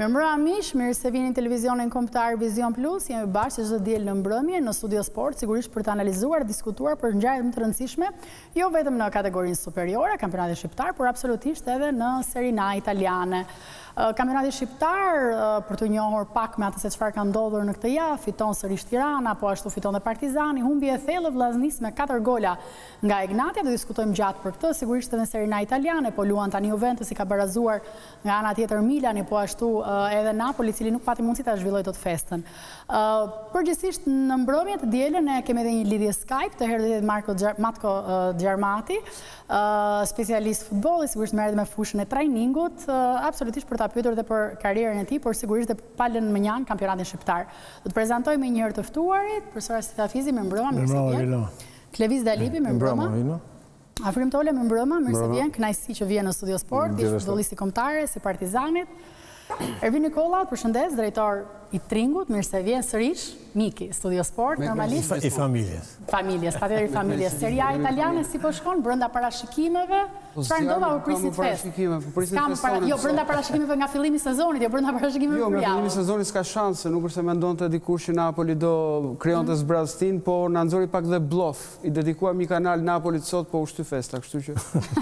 Mirëmbrëma miq, mirë se vini në televizionin kombëtar Vizion Plus. Jemi bashkë çdo diel në mbrëmje në Studio Sport, sigurisht për të analizuar, diskutuar për ngjarjet më të rëndësishme, jo vetëm në kategorinë superiore, kampionatit shqiptar, por absolutisht edhe në Serie A italiane. Kampionati shqiptar, për të njohur pak me atë se çfarë ka ndodhur në këtë javë, fiton sërish Tirana, po ashtu fiton dhe Partizani, humbi e thellë Vllaznis me 4 gola nga Egnatia. Do diskutojmë gjatë për këtë, sigurisht edhe në Serie A italiane, po luan tani Juventus i ka barazuar nga ana tjetër Milani, po ashtu edhe Napoli, i cili nuk pati mundësi ta zhvillojë dot festën. Përgjithsisht në mbrëmje të dielën ne kemi edhe një lidhje Skype, të herë Matko Gjermati, specialist futbolli, sigurisht merret me fushën e trajningut, absolutisht për ta pyetur dhe për karrierën e tij, por sigurisht dhe palën mënjan kampionatin shqiptar. Do të prezantojmë një herë të ftuarit, profesor Stafizi, mirëmbrëma, mirë se vjen. Kleviz Dalipi, mirëmbrëma. Afrim Tole, mirëmbrëma, mirë se vjen. Kënaqësi që vjen në Studio Sport, ish futbollisti kombëtar si Partizanit. Ervin Nikolla, përshëndes, drejtor i Tringut, mirë se vjen sërish, miki, Studio Sport, normalisht. I familjes. Familjes, patjetër i familjes. Serie A italiane si po shkon, brenda parashikimeve, çfarë ndodha u prisit fest? Jo, brenda parashikimeve nga fillimi i sezonit, jo brenda parashikimeve jo, për nga javë. fillimi i sezonit s'ka shanse, nuk është se mendonte dikush që Napoli do krijonte zbraztin, po na nxori pak dhe bluff. I dedikuam një kanal Napolit sot, po u shty festa, kështu që.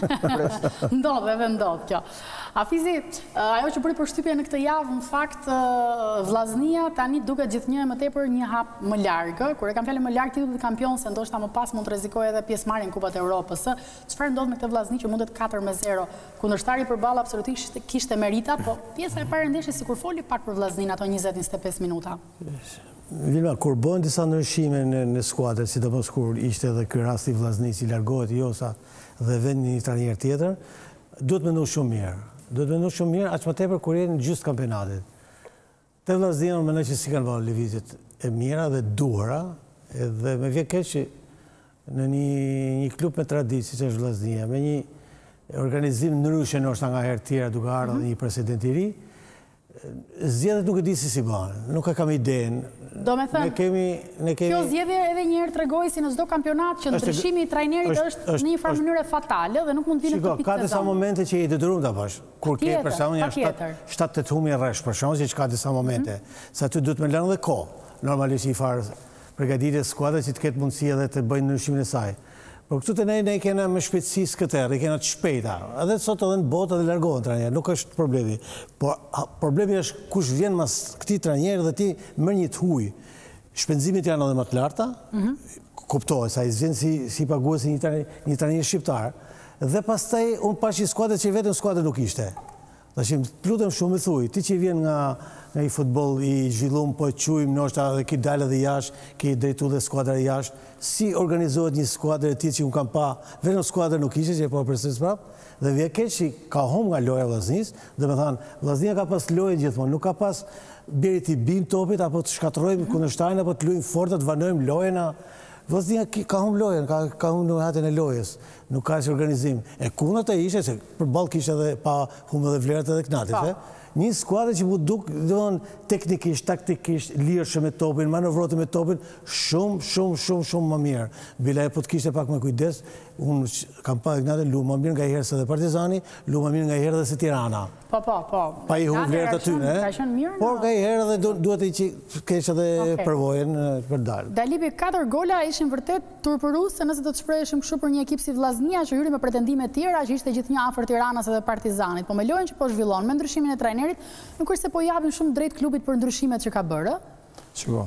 Ndodh edhe ndodh kjo. Afizi, ajo që bëri përshtypje në këtë javë, në fakt Vllaznia tani duket gjithnjë më tepër një hap më larg. Kur e kam fjalën më larg titullit kampion, se ndoshta më pas mund të rrezikojë edhe pjesëmarrjen në Kupat e Evropës. Çfarë ndodh me këtë Vllazni që mundet 4-0? Kundërshtari përballë absolutisht kishte merita, po pjesa e parë e ndeshjes sikur foli pak për Vllaznin ato 20-25 minuta. Vilma, kur bën disa ndryshime në skuadër, sidomos kur ishte edhe ky rast i Vllaznis i largohet Josa dhe vend një trajner tjetër, duhet mendu shumë mirë. Duhet mendu shumë mirë, aq më tepër kur jeni në gjysmë kampionatit. Te Vllaznia më mendoj që si kanë vënë lëvizjet e mira dhe duhura, edhe me vjen keq që në një klub me traditë siç është Vllaznia, me një organizim ndryshe ndoshta nga herë tjera duke ardhur një president i ri, zgjedhjet nuk e di si bën, nuk e kam idenë. Do me thënë, kjo zgjedhje edhe një herë tregoi si në çdo kampionat që ndryshimi i trajnerit është në një farë mënyrë fatale dhe nuk mund të vinë këtë pikë. Ka disa momente që i detyruar ta bash. Kur ke për shembull një 7-8 humje rresh për shembull, që ka disa momente, se aty duhet më lënë edhe kohë. Normalisht i farë përgatitje skuadra që të ketë mundësi edhe të bëjnë ndryshimin e saj. Por këtu të ne kena me shpejtësi skëterë, i kena të shpejta. Edhe sot edhe në botë edhe largohen trajnerë, nuk është problemi. Por problemi është kush vjen mas këtij trajneri dhe ti merr një të huaj. Shpenzimit janë edhe më të larta, kuptohet, sa i vjen si paguesi një trajner shqiptar, dhe pastaj unë pash një skuadër që vetëm skuadër nuk ishte. Tashim, lutem shumë më thuj, ti që vjen nga i futboll i zhvillum, po e quajmë ndoshta edhe ki dalë dhe jashtë, ki drejtu dhe skuadra jashtë, si organizohet një skuadër e tillë që unë kam pa, vetëm skuadër nuk ishte që po përsëris prapë, dhe vjen keq që ka humbur nga loja e Vllaznis, dhe më thënë, Vllaznia ka pas lojë gjithmonë, nuk ka pas biri të bim topit apo të shkatërrojmë kundërshtarin apo të luajmë fort, të vanojmë lojën. Vllaznia ka humbur lojën, ka humbur hatën e lojës, nuk ka as organizim. E kundërta ishte se përballë kishte edhe pa humbur edhe vlerat edhe Knatit, një skuadër që mu duk teknikisht, taktikisht, lirshëm me topin, manovrote me topin, shumë më mirë. Bila e po të kishte pak me kujdes, unë kam pa Ignatin lu më mirë nga i herë se dhe Partizani, lu më mirë nga i herë dhe se Tirana. Po. Pa i humbur vlerat aty, por nga i herë dhe duhet i kesh edhe përvojën për dalë. Dalipi, 4 gola ishin vërtet turpëruese nëse do të shpreheshim kështu për një ekip si Vllaznia që hyri me pretendime të tjera, që ishte gjithnjë afër Tiranës edhe Partizanit, po me lojën që po zhvillon, me ndryshimin e trajnerit, nuk është se po japim shumë drejt klubit për ndryshimet që ka bërë. Shiko.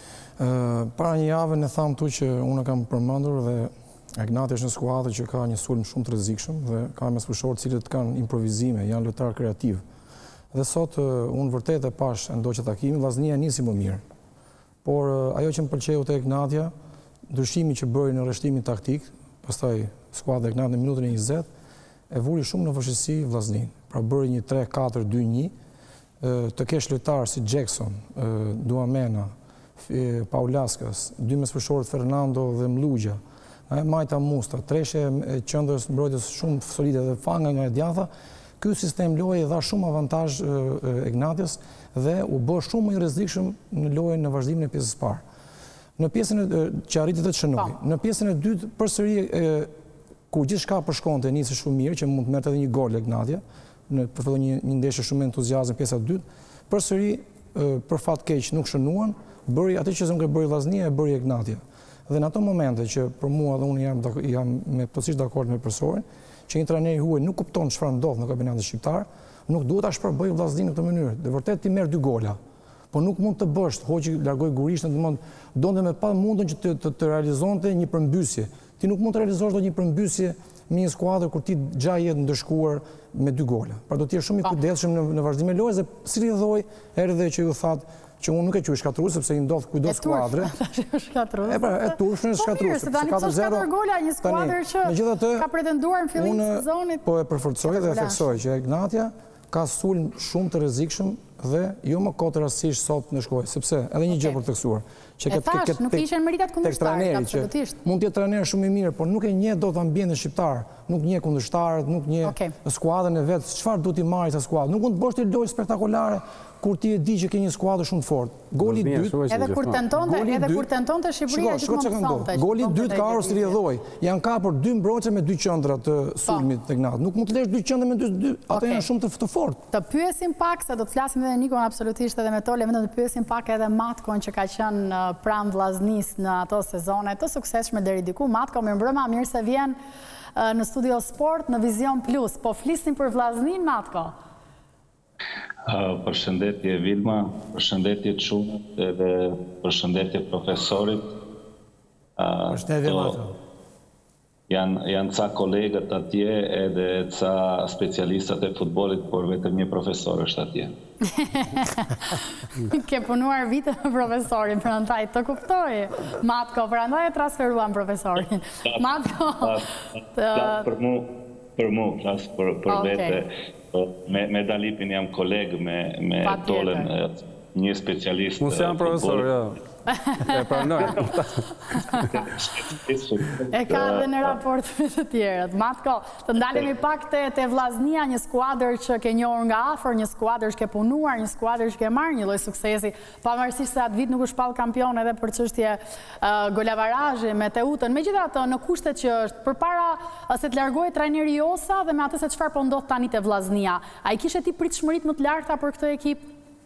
Para një javë ne tham tu që unë kam përmendur dhe Ignati është në skuadër që ka një sulm shumë të rrezikshëm dhe ka mesfushorë të cilët kanë improvizime, janë lojtarë kreativ. Dhe sot unë vërtet e pash ndoqë takimin, Vllaznia nisi më mirë. Por ajo që më pëlqeu te Ignatia, ndryshimi që bëri në rreshtimin taktik, pastaj skuadra e Ignatit në minutën e 20 e vuri shumë në vështirësi Vllaznin. Pra bëri një 3-4-2-1, të kesh lojtarë si Jackson, Duamena, Paulaskas, dy mesfushorët Fernando dhe Mlugja, Majta Musta, treshe qendrës mbrojtës shumë solide dhe fanga nga e djatha, ky sistem loje dha shumë avantazh Ignatios dhe u bë shumë më i rrezikshëm në lojën në vazhdimin e pjesës parë. Në pjesën që arriti të shënoi, në pjesën e dytë përsëri ku gjithçka përshkonte nisi shumë mirë që mund të merrte edhe një gol Ignatia, për fillim një ndeshje shumë entuziazëm pjesa e dytë, përsëri për fat keq nuk shënuan, bëri atë që s'u bëri Vllaznia e bëri Egnatia. Dhe në ato momente që për mua dhe unë jam me plotësisht dakord me profesorin, që një trajner i huaj nuk kupton çfarë ndodh në kampionatin shqiptar, nuk duhet ta shpërbëj Vllaznin në këtë mënyrë. Dhe vërtet ti merr 2 gola. Po nuk mund të bësh, Hoxhi largoi Gurishën, donte me pa mundën që të realizonte një përmbysje. Ti nuk mund të realizosh dot një përmbysje me një skuadër kur ti xha jetë ndëshkuar me 2 gola. Pra do të jesh shumë i kujdesshëm në vazhdim e lojës dhe si rrjedhoi erdhi që ju thatë që unë nuk e quaj shkatrues sepse i ndodh kujdo skuadre. Shkatrues. E turshën shkatrues. Se tani ka 4 gola një skuadër që ka pretenduar në fillim të sezonit. Po e përforcoj dhe e theksoj që Egnatia ka sulm shumë të rrezikshëm dhe jo më kot rastësisht sot në Shkoj, sepse edhe një gjë për të theksuar. E thash, nuk ishin meritat kundërshtarë, absolutisht. Mund të jetë trajner shumë i mirë, por nuk e njeh dot ambientin shqiptar, nuk njeh kundërshtarët, nuk njeh skuadrën e vet, çfarë duhet i marrë sa skuadër. Nuk mund të bësh ti lojë spektakolare kur ti e di që ke një skuadër shumë të fortë. Goli i dytë, edhe kur tentonte Shqipëria gjithmonë sonte. Goli i dytë ka ardhur si rrjedhoi. Janë kapur 2 mbrojtje me 2 qendra të sulmit të Ignat. Nuk mund të lësh 2 qendra me 2, ato janë shumë të fortë. Të pyesim pak se do të flasim edhe Nikon absolutisht edhe me Tole, vetëm të pyesim pak edhe Matkon që ka qenë pranë Vllaznis në ato sezone të suksesshme deri diku. Matko, mirëmbrëma, mirë se vjen në Studio Sport në Vizion Plus. Po flisnim për Vllaznin, Matko. Përshëndetje Vilma, përshëndetje Çunit edhe përshëndetje profesorit. Përshëndetje Matko. Janë ca kolegët atje edhe ca specialistat e futbollit, por vetëm një profesor është atje. Ke punuar vite me profesorin, prandaj të kuptoj. Matko, prandaj e transferuan profesorin. Matko. Për mu, flas për vete. Me Dalipin jam kolegë me Tolen, një specialist. Mos jam profesor, ja. E pranoj. E ka dhe në raport me të tjerët. Matko, të ndalemi pak te Vllaznia, një skuadër që ke njohur nga afër, një skuadër që ke punuar, një skuadër që ke marrë një lloj suksesi, pavarësisht se atë vit nuk u shpall kampion edhe për çështje golabarazhi me Teutën. Megjithatë, në kushtet që është përpara se të largohej trajneri Josa dhe me atë se çfarë po ndodh tani te Vllaznia, ai kishe ti pritshmëritë më të larta për këtë ekip?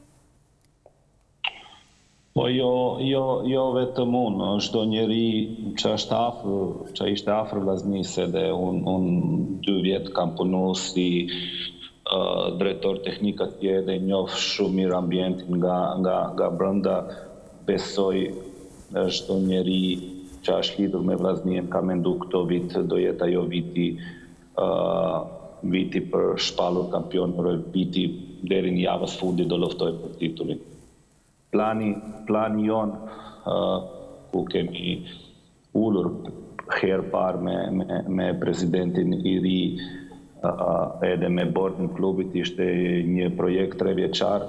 Po jo vetëm unë, çdo njeri që është afër, që ishte afër Vllaznisë, edhe unë 2 vjet kam punu si drejtor teknik atje dhe njoh shumë mirë ambientin nga brenda. Besoj çdo njeri që është lidhur me Vllaznin ka mendu këto vit do jetë ajo viti për shpallur kampion, viti deri në javës fundit do luftoj për titullin. Plani jonë ku kemi ullur herë parë me presidentin i ri edhe me bordin klubit ishte një projekt 3 vjeçar.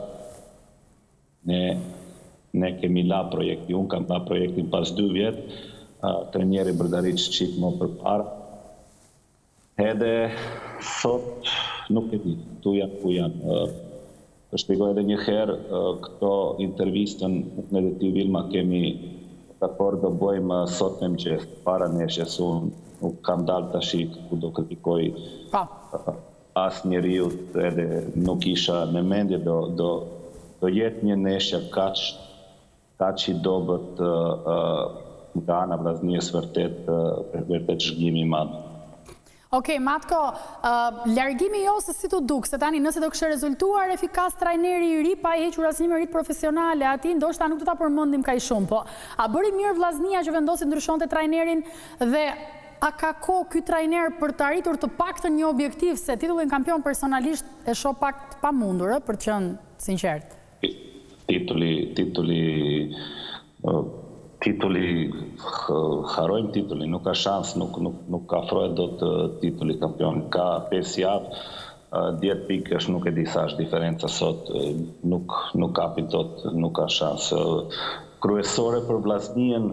Ne kemi la projekti, unë kam la projektin pas 2 vjet, trajneri Brdariç qik më përpara. Edhe sot nuk e di, tu janë ku janë. Të shpjegoj edhe një herë, këto intervistën në dhe ti Vilma kemi dakord do bëjmë sot në mëngjes, para neshjes, unë nuk kam dalë tash ku do kritikoj as njeriut edhe nuk isha në mendje do jetë një neshja kaq i dobët nga ana Vllaznies vërtet zhgimi i madh. Okej, Matko, largimi Josës si të duk, se tani nëse do kishte rezultuar efikas trajneri i ri pa hequr asnjë merit profesionale, aty ndoshta nuk do ta përmendim kaq shumë, po a bëri mirë Vllaznia që vendosi ndryshonte trajnerin dhe a ka kohë ky trajner për të arritur të paktën një objektiv, se titullin kampion personalisht e shoh pak të pamundur, për të qenë sinqert. Titulli, harojmë titulli, nuk ka shans, nuk ka afrohet do të titulli kampion. Ka 5 javë, 10 pikë është nuk e di sa është diferenca sot, nuk kapi dot, nuk ka shans. Kryesore për Vllaznin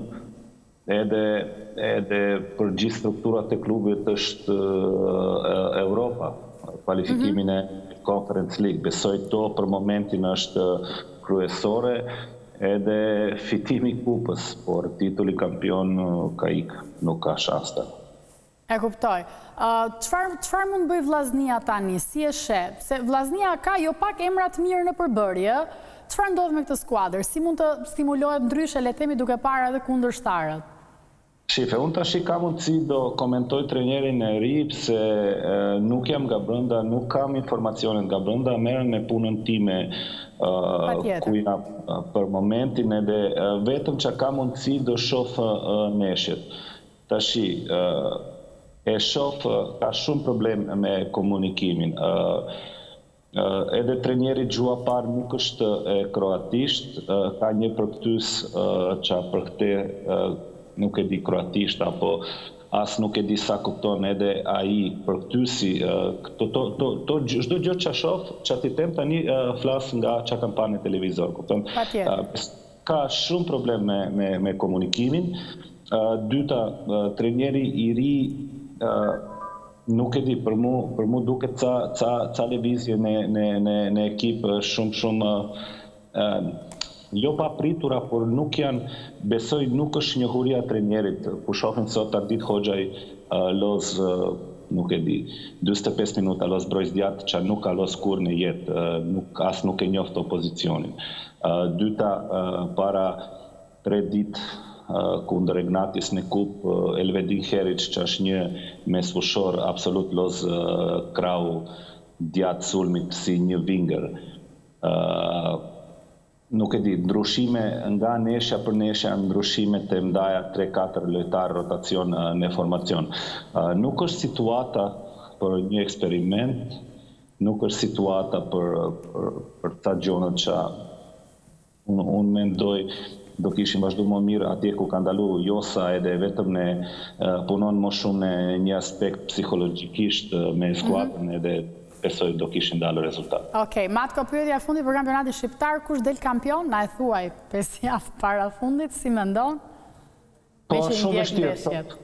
edhe për gjithë strukturat e klubit është Europa, kualifikimin e Conference League. Besoj to për momentin është kryesore, edhe fitimi kupës, por titulli kampion ka ikë, nuk ka shans të. E kuptoj. Çfarë mund bëj Vllaznia tani? Si e sheh? Se Vllaznia ka jo pak emra të mirë në përbërje. Çfarë ndodh me këtë skuadër? Si mund të stimulohet ndryshe, le të themi, duke parë edhe kundërshtarët? Shife, unë tash ka mundësi do komentoj trajnerin e ri, pse nuk jam nga brenda, nuk kam informacionet nga brenda, merren me punën time ku jam për momentin, edhe vetëm që ka mundësi do shoh neshjet. Tashi, e shoh ka shumë problem me komunikimin. Edhe trajneri gjua parë nuk është kroatisht, ka një përktys që për këte nuk e di kroatisht, apo as nuk e di sa kupton edhe ai përktysi. Çdo gjë që shoh, që ti them tani flas nga çka kam parë në televizor, kupton? Ka shumë problem me komunikimin. Dyta, trajneri i ri nuk e di, për mu duket ca lëvizje në ekip shumë jo pa pritura, por nuk janë, besoj nuk është njohuria trajnerit. Po shohim sot Ardit Hoxhaj los, nuk e di, 45 minuta los Brojzdjat, që nuk ka los kur në jetë, as nuk e njoft opozicionin. Dyta, para 3 ditë kundër Egnatis në kup, Elvedin Heric, që është një mesfushor absolut los krau djatë sulmit si një vinger. Nuk e di, ndryshime nga neshja për neshja, ndryshime të mdaja 3-4 lojtarë rotacion në formacion. Nuk është situata për një eksperiment, nuk është situata për ta gjonët që unë mendoj do kishim vazhdu më mirë atje ku ka ndalu Josa, edhe vetëm ne punon më shumë në një aspekt psikologjikisht me skuadrën, edhe besoj do kishin dalë rezultat. Okej, Matko, pyetja e fundit për kampionatin shqiptar, kush del kampion? Na e thuaj 5 javë para fundit, si mendon? Po, shumë vështirë.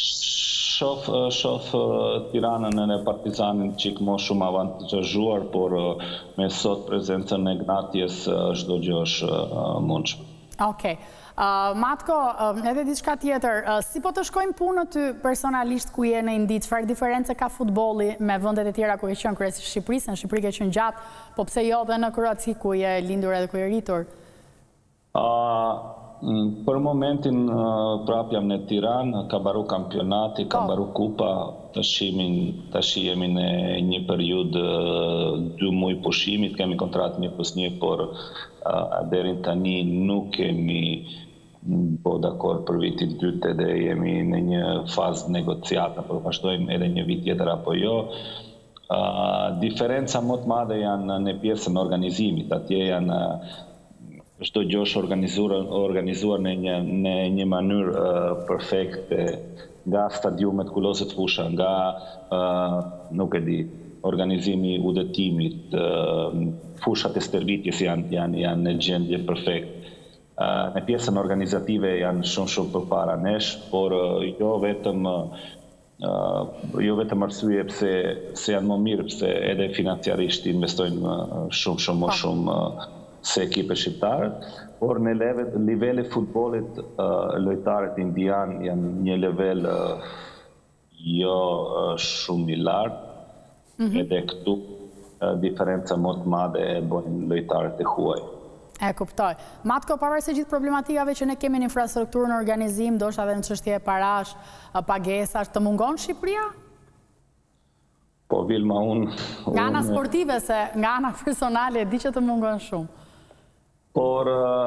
Shof Tiranën e Partizanin qik më shumë avantazhuar, por me sot prezencën e Gnatjes çdo gjë është mundshme. Okej. Matko, edhe diçka tjetër, si po të shkojnë punët ty personalisht ku je në Indi, çfarë diferencë ka futbolli me vendet e tjera ku e qenë kryesisht Shqipërisë, në Shqipëri ke qenë gjatë, po pse jo dhe në Kroaci ku je lindur edhe ku je rritur? Për momentin prap jam në Tiranë, ka baru kampionati, ka baru kupa, tash jemi në një periudhë 2 muaj pushimit, kemi kontratë 1+1, por deri tani nuk kemi po dakord për vitin 2 edhe jemi në një fazë negociata, por vazhdojmë edhe një vit tjetër apo jo. Diferenca më të madhe janë në pjesën e organizimit, atje janë çdo gjë është organizuar në një mënyrë perfekte, nga stadiumet kulloset fusha, nga nuk e di, organizimi i udhëtimit, fushat e stërvitjes janë në gjendje perfekt. Në pjesën organizative janë shumë përpara nesh, por jo vetëm arsye pse janë më mirë, pse edhe financiarisht investojnë shumë se ekipe shqiptare, por në nivelin e futbollit lojtarët indian janë një nivel jo shumë i lartë, edhe këtu diferenca më të madhe e bën lojtarët e huaj. E kuptoj. Matko, pavarësisht gjithë problematikave që ne kemi në infrastrukturën, organizim, ndoshta edhe në çështje parash, pagesash, të mungon Shqipëria? Po, Vilma, unë... Nga ana sportive, se nga ana personale, di që të mungon shumë. Por,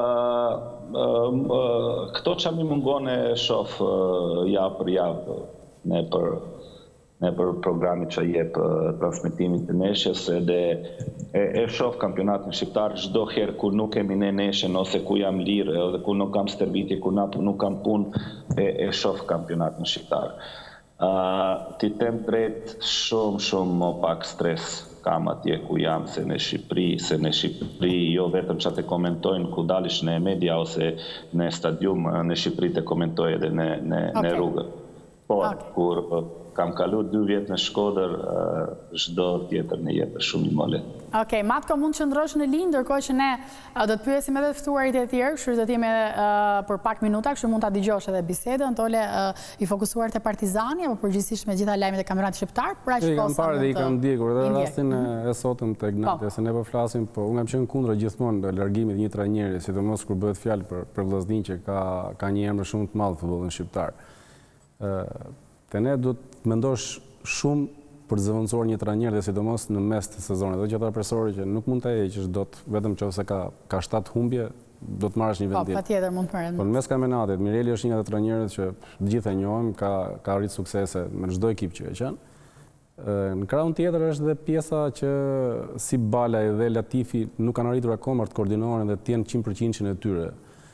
këto që mi mungon e shof javë për javë, ne për programit që jep transmitimin të neshjes, edhe e shof kampionatin shqiptar çdo herë kur nuk kemi në neshjen, ose ku jam lirë, ose ku nuk kam stërvitje, ku nuk kam punë, e shof kampionatin shqiptar. Ti tem drejt shumë më pak stres kam atje ku jam se në Shqipëri jo vetëm që të komentojnë ku dalish në media ose në stadium, në Shqipëri të komentoj edhe në rrugë. Por, kur kam kalu 2 vjetë në Shkodër, çdo tjetër në jetë shumë i molle. Okej, Matko, mund të qëndrosh në linjë, ndërkohë që ne do të pyesim edhe ftuarit e tjerë, kështu do të jemi për pak minuta, kështu mund ta dëgjosh edhe bisedën, Tole i fokusuar te Partizani apo përgjithsisht me gjitha lajmet e kampionatit shqiptar, pra që kam parë dhe i kam ndjekur edhe rastin e sotëm te Ignati, se ne po flasim, po unë kam qenë kundër gjithmonë largimit një trajneri, sidomos kur bëhet fjalë për vllaznin që ka një emër shumë të madh futbollin shqiptar. Te ne duhet të mendosh shumë për zëvendësuar një trajner dhe sidomos në mes të sezonit. Do qëta presori që nuk mund të heqësh dot, vetëm nëse ka 7 humbje, do të marrësh një vendim. Po, patjetër mund të marrësh. Po në mes kampionatit, Mireli është një nga trajnerët që të gjithë e njohim, ka arritur suksese me çdo ekip që e qenë. Në krahun tjetër është dhe pjesa që si Balaj dhe Latifi nuk kanë arritur akoma të koordinohen dhe të jenë 100% e tyre.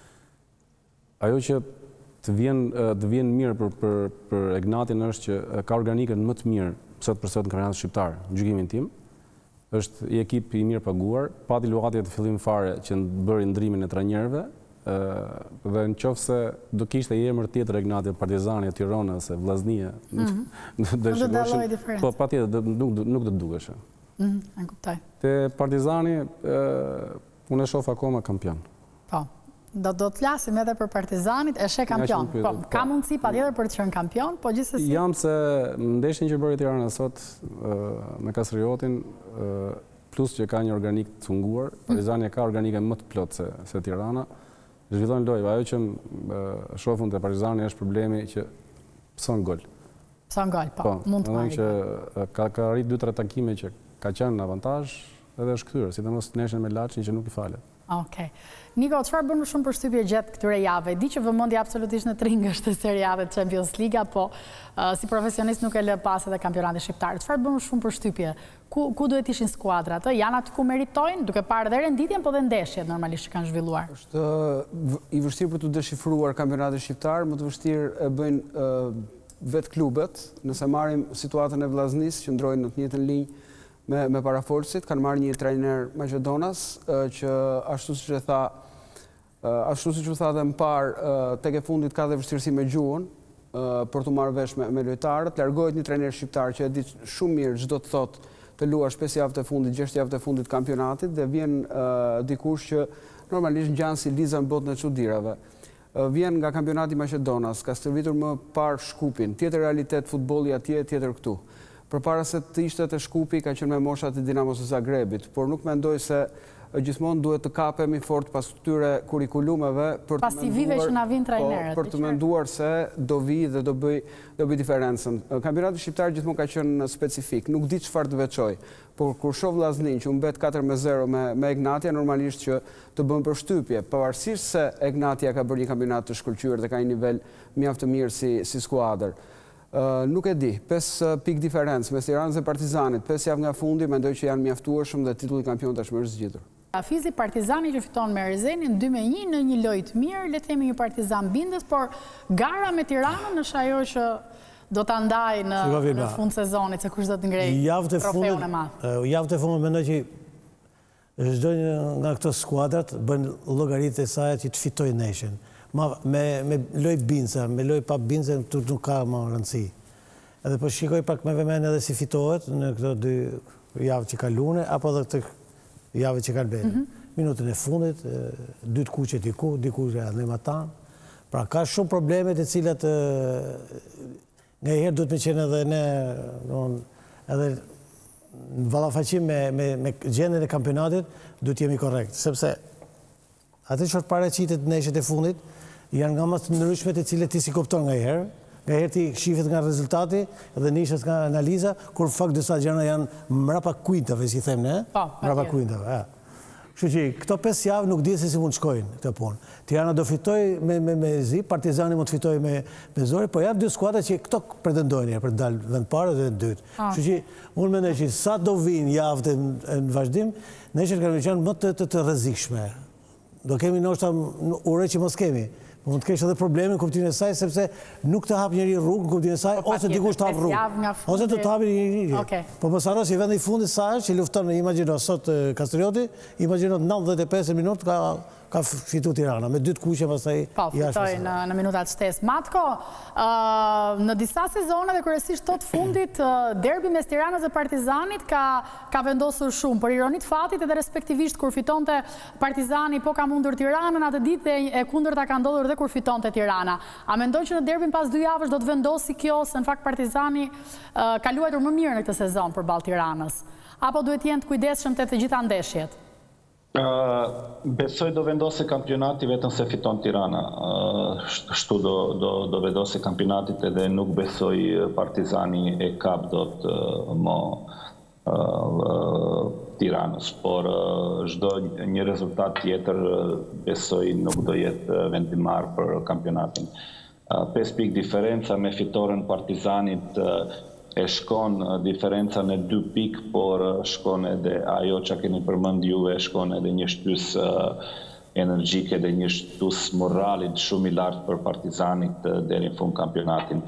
Ajo që të vjen mirë për Ignatin është që ka organikën më të mirë sot për sot në kampionatin shqiptar, në gjykimin tim, është i ekip i mirë paguar, pati luhatje të fillim fare që bëri ndrimin e trajnerëve, dhe në qoftë se do kishte një emër tjetër Ignati, Partizani, Tirana ose Vllaznia, do shikoshin, po patjetër nuk do të dukesh. E kuptoj. Te Partizani unë e shoh akoma kampion. Po. Do të flasim edhe për Partizanit, e she kampion. Po, ka mundësi patjetër për të qenë kampion, po gjithsesi. Jam se ndeshjen që bëri Tirana sot me Kastriotin, plus që ka një organik të cunguar, Partizani ka organike më të plotë se Tirana. Zhvillojnë lojë, ajo që shohun te Partizani është problemi që son gol. Son gol, po, mund të marrë. Që ka arrit 2-3 takime që ka qenë në avantazh edhe është kthyer, sidomos ndeshjen me Laçin që nuk i falet. Okej. Niko, çfarë bën më shumë përshtypje gjatë këtyre javëve? Di që vëmendja absolutisht në tringësh të Serie A dhe Champions League, po si profesionist nuk e lë pas edhe kampionati shqiptar. Çfarë bën më shumë përshtypje? Ku duhet ishin skuadrat? Janë aty ku meritojnë, duke parë edhe renditjen, po dhe ndeshjet normalisht që kanë zhvilluar. Është i vështirë për të deshifruar kampionatin shqiptar, më të vështirë e bëjnë vetë klubet, nëse marrim situatën e Vllaznisë që ndrojnë në të njëjtën linjë me parafolësit, kanë marrë një trajner Maqedonas që ashtu siç u tha dhe më parë, tek e fundit ka dhe vështirësi me gjuhën për të marrë vesh me lojtarët. Largohet një trajner shqiptar që e di shumë mirë çdo të thotë të luash 5 javë të fundit, 6 javë të fundit kampionatit dhe vjen dikush që normalisht ngjan si Liza në botën e çuditërave. Vjen nga kampionati Maqedonas, ka stërvitur më parë Shkupin, tjetër realitet futbolli atje, tjetër këtu. Përpara se të ishte të Shkupi, ka qenë me moshat e Dinamos së Zagrebit, por nuk mendoj se gjithmonë duhet të kapemi fort pas këtyre kurikulumeve për të menduar se do vi dhe do bëj diferencën. Kampionati shqiptar gjithmonë ka qenë specifik, nuk di çfarë të veçoj, por kur shoh Vllaznin që u mbet 4-0 me Ignatia, normalisht që të bën përshtypje, pavarësisht se Ignatia ka bërë një kampionat të shkëlqyer dhe ka një nivel mjaft të mirë si skuadër. Nuk e di, 5 pikë diferencë mes Tiranës dhe Partizanit, 5 javë nga fundi, mendoj që janë mjaftueshëm dhe titulli kampion tashmë është zgjitur. Fizi Partizani që fiton me Rezenin 2-1 në një lojë të mirë, le të themi një Partizan bindës, por gara me Tiranën është ajo që do ta ndajë në fund sezonit, se kush do të ngrejë trofeun e madh. Javët e fundit mendoj që çdo një nga këto skuadrat bën llogaritë e saj që të fitojë ndeshjen. Me loj bindëse, me loj pa bindëse, nuk ka më rëndësi. Edhe po shikoj pak me vëmendje edhe si fitohet në këto 2 javë që kalune, apo edhe këtë javë që kanë bërë. Minutën e fundit, 2 të kuqe diku që janë në atan. Pra ka shumë probleme të cilat nga herë duhet me qenë edhe ne, edhe në vallafaqim me gjendjen e kampionatit, duhet jemi korrekt, sepse atë që paraqitet në ndeshjet e fundit janë nga më të ndryshme të cilët ti si kupton nga herë ti shifet nga rezultati dhe nishet nga analiza, kur fakt disa gjëra janë mbrapa kuintave, si them ne, mbrapa kuintave. Kështu që këto 5 javë nuk di se si mund shkojnë këtë punë. Tirana do fitojë me Zi, Partizani mund të fitojë me Zori, por janë 2 skuadra që këto pretendojnë për të dalë vend parë dhe vend dytë. Kështu që unë mendoj që sa do vinë javët në vazhdim, ndeshjet kanë qenë më të rrezikshme. Do kemi ndoshta uroj që mos kemi. Mund të kesh edhe probleme në kuptimin e saj, sepse nuk të hap njëri rrugë në kuptimin e saj, ose dikush të hap rrugë. Ose të hapi njëri. Po mos harro që vendi i fundit sa është që lufton, imagjino sot Kastrioti, imagjino 95 minutë ka fitu Tirana, me 2 kuqe pastaj po, fitoj në minutat shtes. Matko, në disa sezone dhe kërësisht tot fundit, derbi mes Tiranës dhe Partizanit ka vendosur shumë, për ironit fatit edhe respektivisht kur fitonte Partizani po ka mundur Tiranën, atë ditë dhe e kundërta ka ndodhur dhe kur fitonte Tirana. A mendoj që në derbin pas 2 javësh do të vendosi kjo, se në fakt Partizani ka luajtur më mirë në këtë sezon për balë Tiranës? Apo duhet jenë të kujdesshëm të gjitha ndeshjet? Besoj do vendose kampionati vetëm se fiton Tirana. Shtu do vendose kampionatit edhe nuk besoj Partizani e kap do të mo Tiranës, por çdo një rezultat tjetër besoj nuk do jetë vendimar për kampionatin. 5 pikë diferenca me fitoren Partizanit e shkon diferenca në 2 pikë, por shkon edhe ajo që keni përmend juve, shkon edhe një shtys energjike dhe një shtys moralit shumë i lartë për Partizanit deri në fund kampionatin.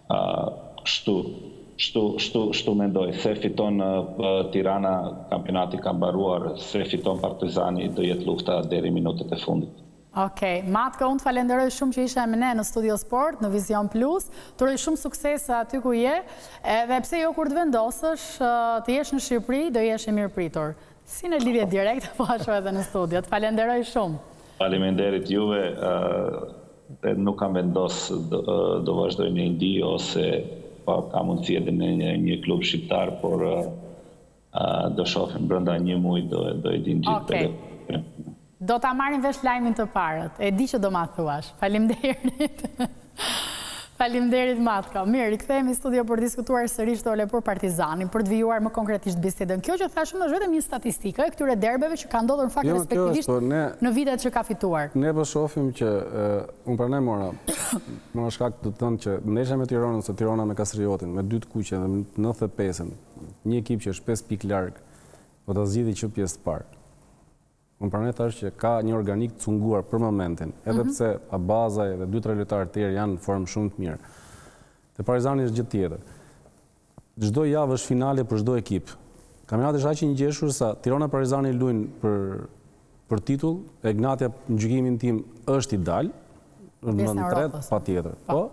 Shtu mendoj, se fiton Tirana, kampionati ka mbaruar, se fiton Partizani do jetë lufta deri minutët e fundit. Okej, Matko, unë të falenderoj shumë që ishe me ne në Studio Sport, në Vision Plus, të uroj shumë sukses aty ku je, edhe pse jo kur të vendosësh, të jesh në Shqipëri, do jesh e mirë pritur. Si në lidhje direkt, po ashtu edhe në studio. Të falenderoj shumë. Faleminderit juve, nuk kam vendos do vazhdoj në Indi, ose ka mundësi edhe në një klub shqiptar, por do shohim brenda një muaj do e din gjithë. Do ta marrin vesh lajmin të parët. E di që do ma thuash. Faleminderit. Faleminderit Matko. Mirë, rikthehemi në studio për diskutuar sërish Ole për Partizanin, për të vijuar më konkretisht bisedën. Kjo që thashëm është vetëm një statistikë e këtyre derbeve që ka ndodhur në fakt respektivisht në vitet që ka fituar. Ne po shohim që unë pranoj mora shkak të thënë që ndeshja me Tiranën, se Tirana me Kastriotin, me 2 kuqe dhe 95-ën, një ekip që është 5 pikë larg, po ta zgjidhë që pjesë të parë. Unë pranoj tash që ka një organik të cunguar për momentin, edhe pse Abazaj dhe 2-3 lojtarë të tjerë janë në formë shumë të mirë. Te Partizani është gjë tjetër. Çdo javë është finale për çdo ekip. Kampionati është aq i ngjeshur sa Tirana Partizani luajnë për titull, e Gnatja në gjykimin tim është i dal, në tret patjetër. Po,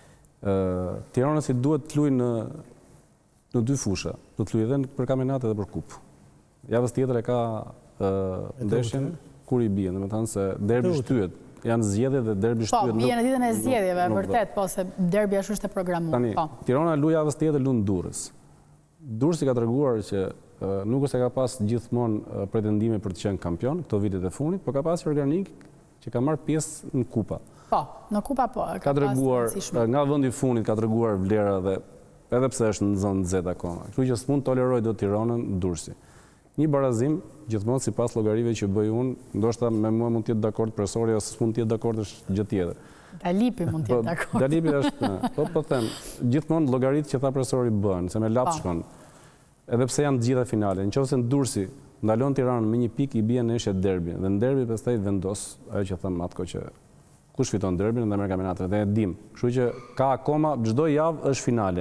Tirana si duhet të luajë në 2 fusha, do të luajë edhe për kampionat edhe për kupë. Javës tjetër e ka ndeshjen kur i bie, domethënë se derbi shtyhet, janë zgjedhje dhe derbi shtyhet. Po, bie në ditën e zgjedhjeve, vërtet, po se derbi ashtu është e programuar. Tani, Tirana luaj javës tjetër lund Durrës. Durrësi ka treguar që nuk është se ka pas gjithmonë pretendime për të qenë kampion këto vitet e fundit, por ka pas organik që ka marrë pjesë në kupa. Po, në kupa po. Ka treguar nga vendi i fundit, ka treguar vlera dhe edhe pse është në zonë Z akoma. Kështu që s'mund toleroj dot Tiranën Durrësi. Një barazim, gjithmonë si pas llogarive që bëj unë, ndoshta me mua mund të jetë dakord profesori, ose s'mund të jetë dakord është gjë tjetër. Dalipi mund të jetë dakord. Dalipi është, po them, gjithmonë llogaritë që tha profesori bëhen, se me lap shkon. Edhe pse janë të gjitha finale, nëse Durrësi ndalon Tiranën me 1 pikë, i bie në ndeshje derbi, dhe në derbi pastaj vendos ajo që thon Matko që kush fiton derbin dhe merr kampionatin, dhe e dim. Kështu që ka akoma çdo javë është finale.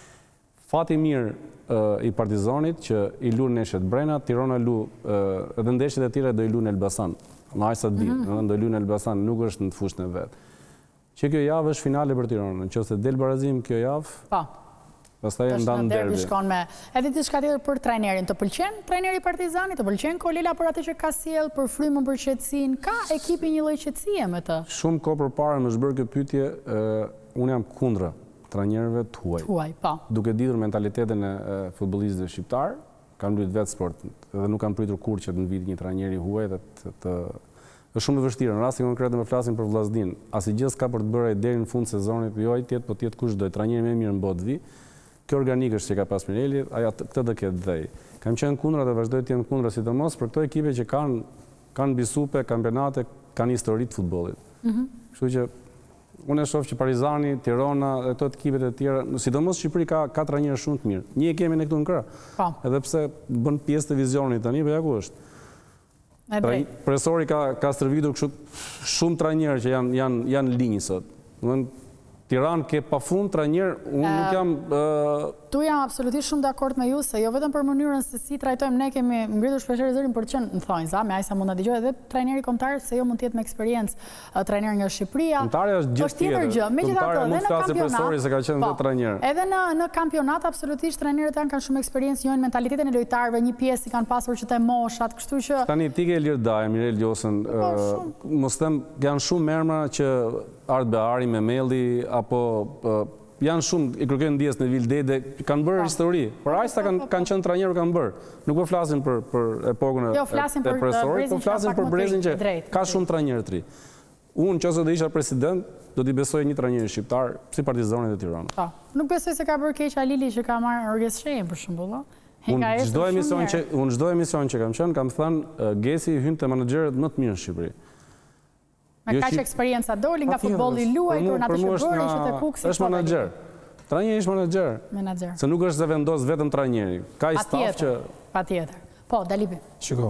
Fati mirë i Partizanit që i lu ndeshjet brenda, Tirana lu edhe ndeshjet e tjera do i lu në Elbasan. Në aq sa di, do i lu në Elbasan, nuk është në fushën e vet. Që kjo javë është finale për Tiranën, nëse del barazim kjo javë. Po. Pastaj ndan derbi. Edhe diçka tjetër për trajnerin, të pëlqen trajneri i Partizanit, të pëlqen Kolela për atë që ka sjell, për frymën, për qetësinë, ka ekipi një lloj qetësie me të. Shumë kohë përpara më është bërë kjo pyetje, unë jam kundra trajnerëve të huaj. Duke ditur mentalitetin e futbollistëve shqiptar, kanë luajtur vetë sport dhe nuk kanë pritur kurrë që të vijë një trajner i huaj dhe është shumë e vështirë. Në rastin konkret ne flasim për Vllaznin, asgjë s'ka për të bërë deri në fund sezonit, jo ai tjetër, po tjetër kush do, trajneri më i mirë në botë vi. Kjo organik është që ka pas Pirelli, ajo këtë do ketë dhej. Kam qenë kundra dhe vazhdoj të jem kundra, sidomos për këto ekipe që kanë mbi supe, kampionate, kanë histori të futbollit. Kështu që unë e shoh që Partizani, Tirana dhe këto ekipet e tjera, sidomos Shqipëri ka trajnerë shumë të mirë. Një e kemi ne këtu në krah. Edhe pse bën pjesë të vizionit tani, po ja ku është. Profesori ka stërvitur shumë trajnerë që janë linjë sot. Tiranë ke pafund trajner, unë nuk jam Këtu jam absolutisht shumë dakord me ju, se jo vetëm për mënyrën se si trajtojmë, ne kemi ngritur shpeshherë zërin për të qenë, më thonjë, za, me aq sa mund ta dëgjoj edhe trajneri kombëtar, se jo mund të jetë me eksperiencë trajner nga Shqipëria. Është tjetër gjë. Megjithatë, edhe në kampionat, edhe në kampionat absolutisht trajnerët janë kanë shumë eksperiencë, njohin mentalitetin e lojtarëve, një pjesë i kanë pasur që te moshat, kështu që tani ti ke Ilir Daj, Mirel Ljosën, mos them janë shumë emra që Art Behari, Memeli apo janë shumë, i kërkojnë Dias në Vildede, kanë bërë histori. Por ajsa kanë qenë trajnerë kanë bërë. Nuk po flasin për epokën e profesorit, po flasin për brezin që ka shumë trajnerë të ri. Unë nëse do isha president, do t'i besoj një trajner shqiptar si Partizanit e Tiranës. Nuk besoj se ka bërë keq Alili që ka marrë Orges Shehin për shembull. Unë çdo emision që kam qenë, kam thënë Gesi hyn te menaxherët më të mirë në Shqipëri. Me kaq eksperjenca doli nga futbolli luajtur, nga të shërbërin që te Kuksi. Është menaxher. Trajneri është menaxher. Se nuk është se vendos vetëm trajneri. Ka i staf që patjetër. Po, Dalipi. Shiko,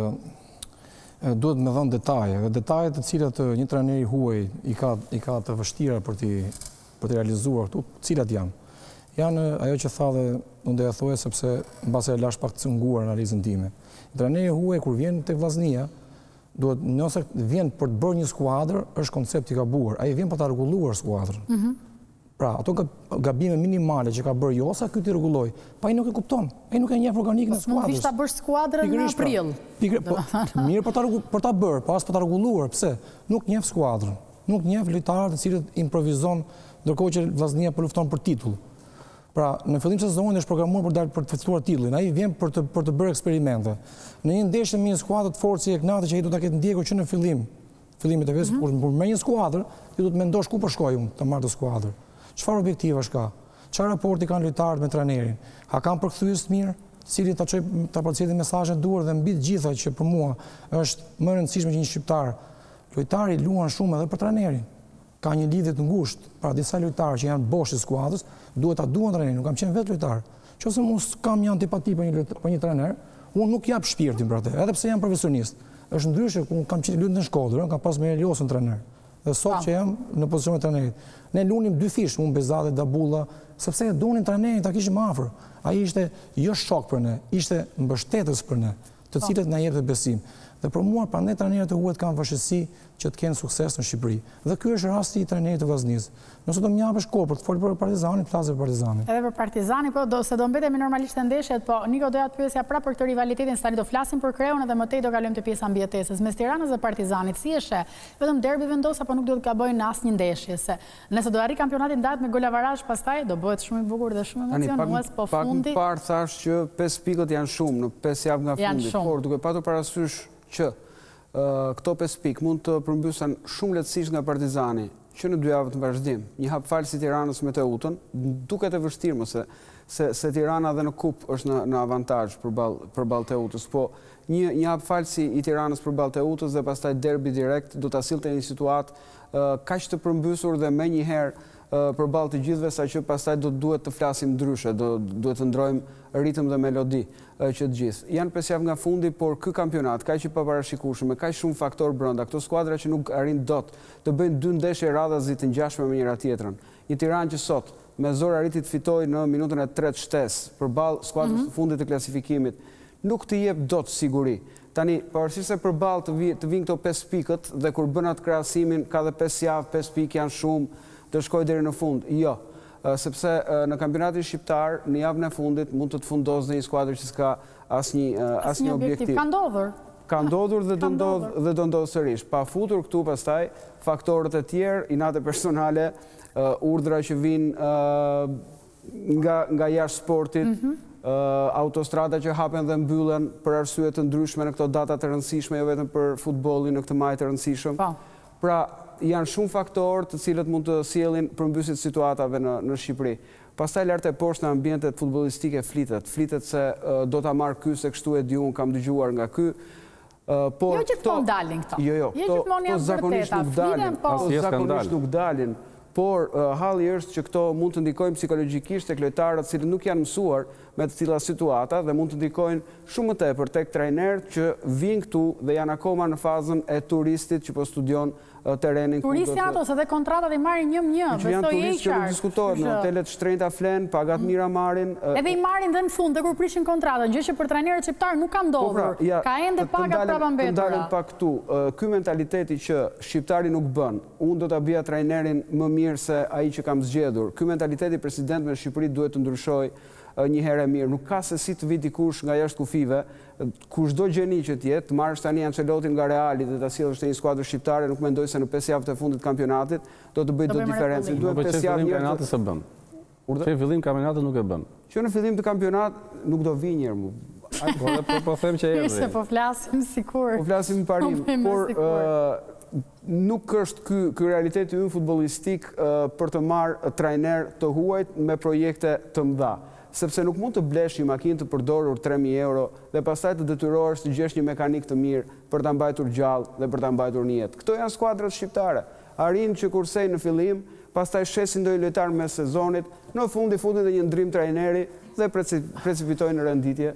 duhet me dhënë detaje, dhe detajet të cilat një trajner i huaj i ka të vështira për të realizuar këtu, cilat janë? Janë ajo që tha dhe unë do ja thoja sepse mbase e lash pak të cënguar analizën time. Trajneri i huaj kur vjen tek vllaznia, duhet nëse vjen për të bërë një skuadër, është koncept i gabuar. Ai vjen për ta rregulluar skuadrën. Pra, ato gabime minimale që ka bërë Josa, ky t'i rregulloi. Pa ai nuk e kupton. Ai nuk e njeh organikën e skuadrës. Nuk ishte ta bësh skuadrën në aprill. Mirë për ta bërë, pas për ta rregulluar. Pse? Nuk njeh skuadrën. Nuk njeh lojtarët të cilët improvizon ndërkohë që vllaznia po lufton për titull. Pra, në fillim të sezonit është programuar për dalë për të fituar titullin. Ai vjen për të bërë eksperimente. Në një ndeshje me një skuadër të fortë si Egnati që ai do ta ketë ndjekur që në fillimit e vetë, kur me një skuadër, ti do të mendosh ku po shkoj unë të marr të skuadër. Çfarë objektivash ka? Çfarë raporti kanë lojtarët me trajnerin? A kanë përkthyes të mirë? Cili ta përcjellin mesazhet duhur dhe mbi të gjitha që për mua është më e rëndësishme që një shqiptar, lojtari luan shumë edhe për trajnerin. Ka një lidhje të ngushtë, pra disa lojtarë që janë bosh i skuadrës, duhet ta duan trajnerin, nuk kam qenë vetë lojtar. Nëse unë kam një antipati për një trajner, unë nuk jap shpirtin për atë, edhe pse jam profesionist. Është ndryshe ku kam qenë luajtur në shkollë, kam pas me Eliosën trajner. Dhe sot që jam në pozicion e trajnerit. Ne lunim dy fish, unë Bezade, Dabulla, sepse e donin trajnerin, ta kishim afër. Ai ishte jo shok për ne, ishte mbështetës për ne, të cilët na jepte besim. Dhe për mua, prandaj trajnerët e huaj kanë vështirësi që të kenë sukses në Shqipëri. Dhe ky është rasti i trajnerit të vllaznisë. Nëse do më japësh kohë për të folur për Partizanin, flas për Partizanin. Edhe për Partizanin, po se do mbetemi normalisht në ndeshjet, po Niko doja të pyesja prapë për këtë rivalitetin, tani do flasim për Kreun dhe më tej do kalojmë te pjesa mbijetesës mes Tiranës dhe Partizanit. Si e sheh? Vetëm derbi vendos apo nuk duhet të gabojnë në asnjë ndeshje, se nëse do arri kampionatin ndahet me golavarazh, pastaj do bëhet shumë i bukur dhe shumë emocionues, po fundi. Pak më parë thash që 5 pikët janë shumë në 5 javë nga fundi, por duke patur parasysh që këto 5 pikë mund të përmbysen shumë lehtësisht nga Partizani, që në 2 javë të vazhdim. Një hapfal si Tiranës me Teutën, duket e vështirë më se Tirana dhe në kup është në avantazh përballë Teutës, po një hapfal si i Tiranës përballë Teutës dhe pastaj derbi direkt do ta sillte një situatë kaq të përmbysur dhe menjëherë përballë të gjithëve, saqë pastaj do duhet të flasim ndryshe, duhet të ndrojmë ritëm dhe melodi që të gjithë. Janë 5 javë nga fundi, por ky kampionat kaq i paparashikueshëm, me kaq shumë faktor brenda, këto skuadra që nuk arrin dot të bëjnë 2 ndeshje radhazi të ngjashme me njëra tjetrën. Një Tiranë që sot me zor arriti të fitojë në minutën e 3 shtesë përballë skuadrës së fundit të klasifikimit, nuk të jep dot siguri. Tani, pavarësisht se përballë të vinë këto 5 pikët dhe kur bën atë krahasimin ka dhe 5 javë, 5 pikë janë shumë, të shkojë deri në fund. Jo, sepse në kampionatin shqiptar në javën e fundit mund të fundosë në një skuadër që s'ka asnjë objektiv. Ka ndodhur. Ka ndodhur dhe do ndodhë sërish. Pa futur këtu pastaj faktorët e tjerë, inate personale, urdhra që vinë nga jashtë sportit, autostrada që hapen dhe mbyllen për arsye të ndryshme në këto data të rëndësishme, jo vetëm për futbollin në këtë maj të rëndësishëm. Pra, janë shumë faktorë të cilët mund të sjellin përmbysje të situatave në Shqipëri. Pastaj lart e poshtë në ambientet futbollistike flitet se do ta marr ky se kështu e di unë, kam dëgjuar nga ky. Jo gjithmonë dalin këto. Jo, këto zakonisht nuk dalin. Por halli është që këto mund të ndikojnë psikologjikisht tek lojtarët cilët nuk janë mësuar me të tilla situata dhe mund të ndikojnë shumë më tepër tek trajnerët që vijnë këtu dhe janë akoma në fazën e turistit që po studion terenin. Turisti ato, se dhe kontratat i marrin një, që janë turistë që nuk diskutohet, në hotelet shtrenjta flen, pagat mira marrin. Edhe i marrin dhe në fund, dhe kur prishin kontratën, gjë që për trajnerët shqiptarë nuk ka ndodhur, ka ende pagat prapa mbetura. Të ndalem pak këtu, ky mentaliteti që shqiptari nuk bën, unë do ta bija trajnerin më mirë se ai që kam zgjedhur. Ky mentaliteti presidentëve në Shqipëri duhet të ndryshojë një herë e mirë. Nuk ka se si të vi dikush nga jashtë kufive, kushdo gjeni që t'jetë, të marrësh tani Ancelotin nga Reali dhe ta sjellësh te një skuadër shqiptare, nuk mendoj se në 5 javët e fundit të kampionatit do të bëjë dot diferencë. Duhet 5 javë kampionatit se bën. Që fillim kampionatit nuk e bën. Që në fillim të kampionat nuk do vi njëherë mu. Po them që erdhi. Ishte po flasim sikur. Po flasim parim, por nuk është ky realiteti ynë futbollistik për të marrë trajner të huajt me projekte të mëdha. Sepse nuk mund të blesh një makinë të përdorur 3.000 euro dhe pastaj të detyrohesh të gjesh një mekanik të mirë për ta mbajtur gjallë dhe për ta mbajtur në jetë. Këto janë skuadrat shqiptare. Arrin që kursej në fillim, pastaj shesin ndonjë lojtar mes sezonit, në fundi fundit dhe një ndrim trajneri dhe precipitojnë në renditje.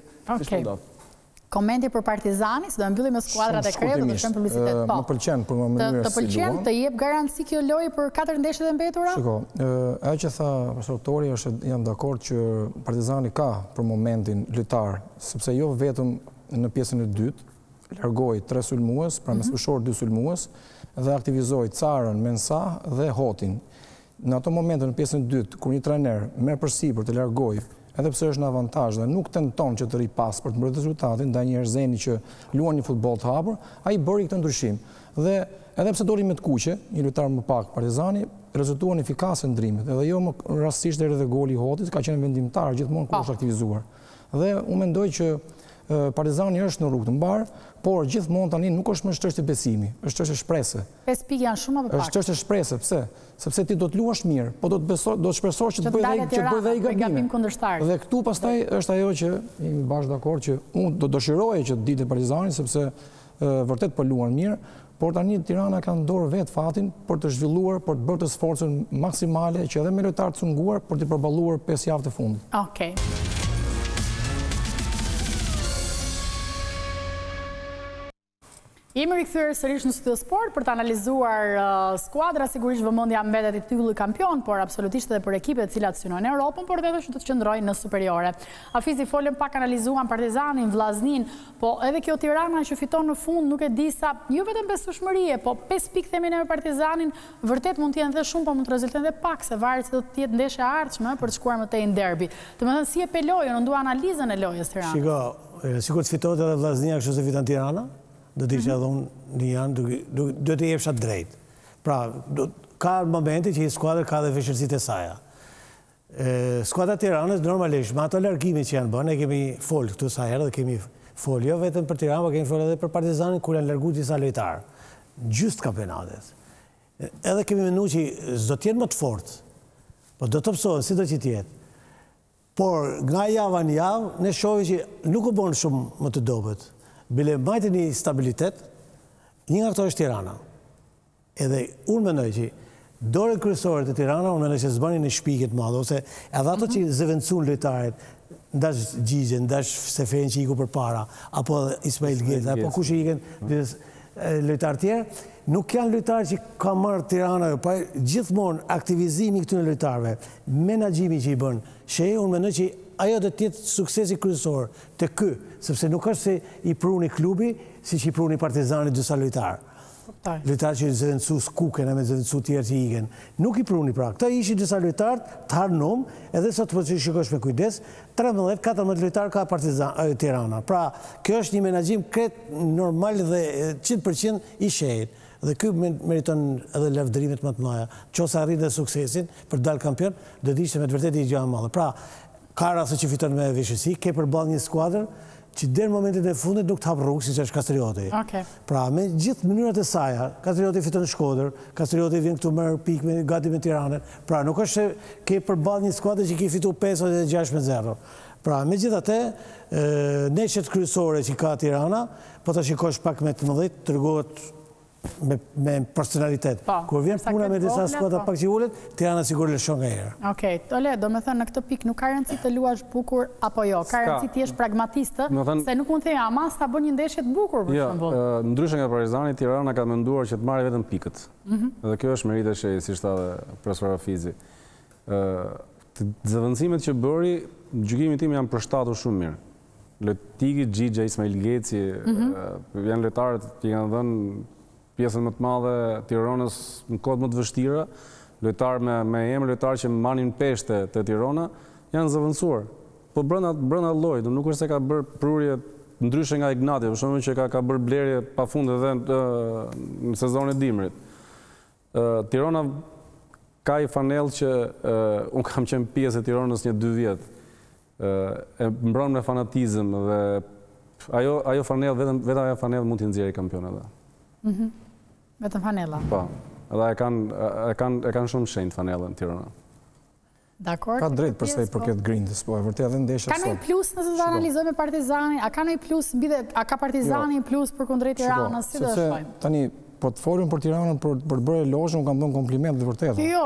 Komenti për Partizani, se do mbyllim me skuadrat e kreut dhe të shkojmë publicitet. Më pëlqen për më mënyrë si të pëlqen të jep garanci kjo lojë për 4 ndeshjet e mbetura? Shiko, ajo që tha profesori është jam dakord që Partizani ka për momentin lojtar, sepse jo vetëm në pjesën e dytë, largoi 3 sulmues, pra me sfushor 2 sulmues dhe aktivizoi Carën, Mensah dhe Hotin. Në ato momente në pjesën e dytë, kur një trajner merr përsipër të largojë, edhe pse është në avantazh dhe nuk tenton që të rri pas për të mbrojtur rezultatin ndaj një Erzeni që luan një futboll të hapur, ai bëri këtë ndryshim. Dhe edhe pse doli me të kuqe, një lojtar më pak Partizani, rezultuan efikase ndrimet. Edhe jo më rastësisht deri dhe goli i Hotit ka qenë vendimtar gjithmonë kur është aktivizuar. Dhe unë mendoj që Partizani është në rrugë të mbar, por gjithmonë tani nuk është më çështje besimi, është çështje shpresë. 5 pikë janë shumë apo pak? Është çështje shpresë, pse? Sepse ti do të luash mirë, po do të shpresosh që të bëj dhe ai gabim kundërshtar. Dhe këtu pastaj është ajo që jemi bashkë dakord që unë do dëshiroja që të ditë Partizani sepse vërtet po luan mirë, por tani Tirana ka në dorë vetë fatin për të zhvilluar, për të bërë të sforcën maksimale që edhe me lojtarë të cunguar për të përballuar 5 javë të fundit. Okej. Jemi rikthyer sërish në Studio Sport për të analizuar skuadra, sigurisht vëmendja mbetet i titulli kampion, por absolutisht edhe për ekipet të cilat synojnë në Europën, por edhe që të qëndrojnë në superiore. Afizi folën pak analizuan Partizanin, Vllaznin, po edhe kjo Tirana që fiton në fund nuk e di sa, jo vetëm besueshmërie, po 5 pikë themi ne me Partizanin, vërtet mund të jenë dhe shumë, po mund të rezultojnë edhe pak, se varet se do të jetë ndeshje e ardhshme për të shkuar më tej në derbi. Domethënë si e pe lojën, unë dua analizën e lojës Tiranës. Shiko, sikur të fitohet edhe Vllaznia kështu se fiton Tirana, do të ishe edhe unë një janë, do të jepsha drejt. Pra, ka momente që i skuadrë ka dhe vështirësitë e saja. Skuadra Tiranës, normalisht, me ato largime që janë bënë, ne kemi folë këtu sa herë dhe kemi folë, jo vetëm për Tiranë, po kemi folë edhe për Partizanin, kur janë largu disa lojtarë. Gjystë kampionatet. Edhe kemi menu që s'do t'jenë më të fortë, po do të pësohen, si do që t'jetë. Por, nga java në javë, ne shohim që nuk u bënë shumë më të dobët. Bile majtë një stabilitet, një nga këto është Tirana. Edhe unë mendoj që dore kryesore të Tirana, unë mendoj që zbani një shpikit madhe, ose edhe ato që zëvendësun lojtarit, ndash Gjigje, ndash Seferin që iku për para, apo Ismail Gjeta, apo kush i iken lojtarë tjerë, nuk janë lojtarë që ka marrë Tirana, pa gjithmonë aktivizimi këtu në lojtarëve, menaxhimi që i bën, unë mendoj që ajo do të jetë suksesi kryesor të ky, sepse nuk është se i pruni klubi, si që i pruni Partizani disa lojtarë. Lojtarë që i zëvendësu s'kuken, me zëvendësu tjerë që igen. Nuk i pruni pra. Këta ishi disa lojtarë të harnum, edhe sot për që shikosh me kujdes, 13-14 lojtarë ka Tirana. Pra, kjo është një menaxhim kret normal dhe 100% i shehit. Dhe kjo meriton edhe lavdërimet më të mëdha. Qose arrin dhe suksesin për dalë kampion, do të ishte me të vërtetë një gjë e madhe. Pra, ka raste që fiton me vështirësi, ke përballë një skuadër që deri në momentin e fundit nuk të hap rrugë, siç është Kastrioti. Pra, me gjithë mënyrat e saj, Kastrioti fiton në Shkodër, Kastrioti vjen këtu merr pikë gati me Tiranën. Pra, nuk është se ke përballë një skuadër që ke fituar 5 ose 6-0. Pra, megjithatë, neshjet kryesore që ka Tirana, po ta shikosh pak me të mëdhit, tregohet me personalitet. Kur vjen puna me disa skuadra pak që ullet, Tirana sigur lëshon nga herë. Okej, Tole, do me thënë në këtë pikë nuk ka rëndësi të luash bukur apo jo, ka rëndësi të jesh pragmatistë, se nuk mund të thënë Hamas ta bën një ndeshje të bukur për shembull. Ndryshe nga Partizani, Tirana ka menduar që të marrë vetëm pikët. Dhe kjo është merite që si shta dhe profesor Hafizi. Zëvendësimet që bëri, gjykimi tim janë përshtatur shumë mirë. Tigi, Gjigja, Ismail Geci, janë lojtarët që kanë dhënë pjesën më të madhe Tiranës në kohët më të vështira, lojtarë me emër, lojtarë që marrin peshte të Tirana, janë zëvendësuar. Po brenda llojit, nuk është se ka bërë prurje ndryshe nga Ignati, për shembull që ka bërë blerje pafund edhe në sezonin e dimrit. Tirana ka i fanell që unë kam qenë pjesë e Tiranës 2 vjet. E mbron me fanatizëm dhe ajo fanell, vetëm ajo fanell mund t'i nxjerrë kampionatin. Vetëm fanella. Po, edhe e kanë shumë shenjtë fanellën Tirana. Dakor. Ka drejt përsa i përket grindës, po e vërtet edhe ndeshja sot. Ka ndonjë plus nëse të analizojmë Partizanin? A ka ndonjë plus a ka Partizani plus për kundrejt Tiranës? Si do të shojmë? Tani, po të folim për Tiranën për bërë lozhën, unë kam dhënë kompliment dhe vërtet. Jo,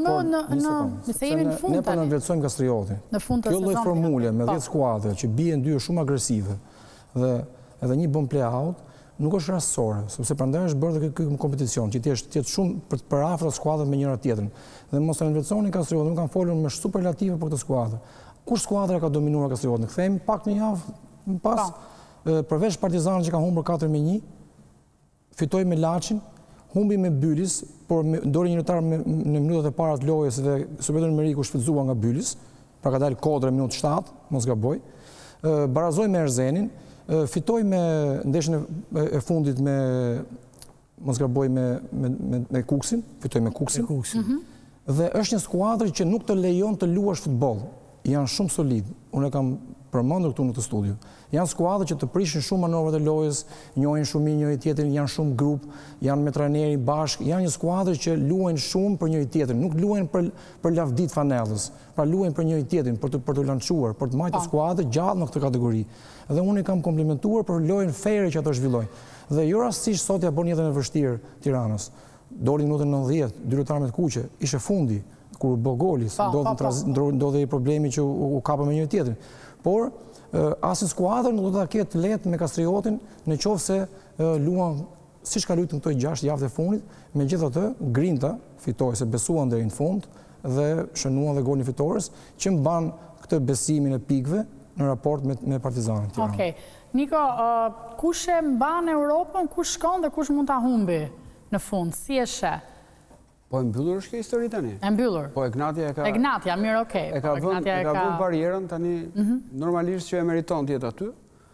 se jemi në fund tani. Ne po në vlerësojmë Kastriotin. Në fund të sezonit. Kjo lloj formule me 10 skuadra që bien dy shumë agresive dhe edhe një bën play-out, nuk është rastësore, sepse prandaj është bërë dhe ky kompeticion, që t'jetë shumë për afër skuadrat me njëra tjetrën. Dhe mos e nënvetësoni Kastriotin, nuk kanë folur me superlative për këtë skuadër. Kush skuadra ka dominuar Kastriotin? Kthehemi pak në javë më pas, përveç Partizanit që ka humbur 4-1, fitoi me Laçin, humbi me Bylis, por dori një lojtar në minutat e para të lojës dhe Subedon Meriku shfrytëzua nga Bylis, pra ka dalë kodra minutë 7, mos gaboj. Barazoi me Erzenin, fitoi me ndeshjen e fundit me mos gaboj me Kuksin, fitoi me Kuksin. Dhe është një skuadër që nuk të lejon të luash futboll. Janë shumë solid. Unë e kam përmendur këtu në këtë studio. Janë skuadra që të prishin shumë manovrat e lojës, njohin shumë njëri tjetrin, janë shumë grup, janë me trajneri bashkë, janë një skuadër që luajnë shumë për njëri tjetrin, nuk luajnë për lavdit fanellës, pra luajnë për njëri tjetrin, për të lançuar, për të majtur skuadrën gjallë në këtë kategori. Dhe unë i kam komplimentuar për lojën fejre që ato zhvillojnë. Dhe jo rastësisht sot ja bën jetën e vështirë Tiranës. Doli minutën 90, dy lojtarë me të kuqe, ishte fundi kur bë goli, ndodhi problemi që u kapën me njëri tjetrin. Por asnjë skuadër nuk do ta ketë lehtë me Kastriotin në qoftë se luan siç ka luajtur këto 6 javë të fundit, megjithatë grinta fitoi se besuan deri në fund dhe shënuan dhe golin fitores që mban këtë besimin e pikëve në raport me Partizanin. Okej. Niko, kush e mban Europën, kush shkon dhe kush mund ta humbi në fund? Si e sheh? Po e mbyllur është kjo histori tani? E mbyllur. Po Ignatja e ka... Ignatja, mirë, okej. E ka vënë barierën tani, normalisht që e meriton të jetë aty.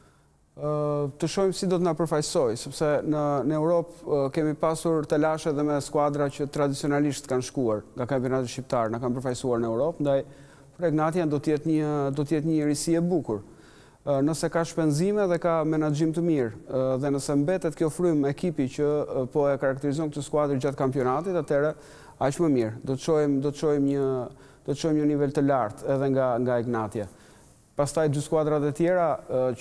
Të shohim si do të na përfaqësoj, sepse në Europë kemi pasur telashe dhe me skuadra që tradicionalisht kanë shkuar nga kampionati shqiptar, na kanë përfaqësuar në Europë, ndaj për Ignatjan do të jetë një risi e bukur. Nëse ka shpenzime dhe ka menaxhim të mirë dhe nëse mbetet kjo frymë ekipi që po e karakterizon këtë skuadër gjatë kampionatit, atëherë aq më mirë. Do të shohim një nivel të lartë edhe nga Ignatja. Pastaj dy skuadrat e tjera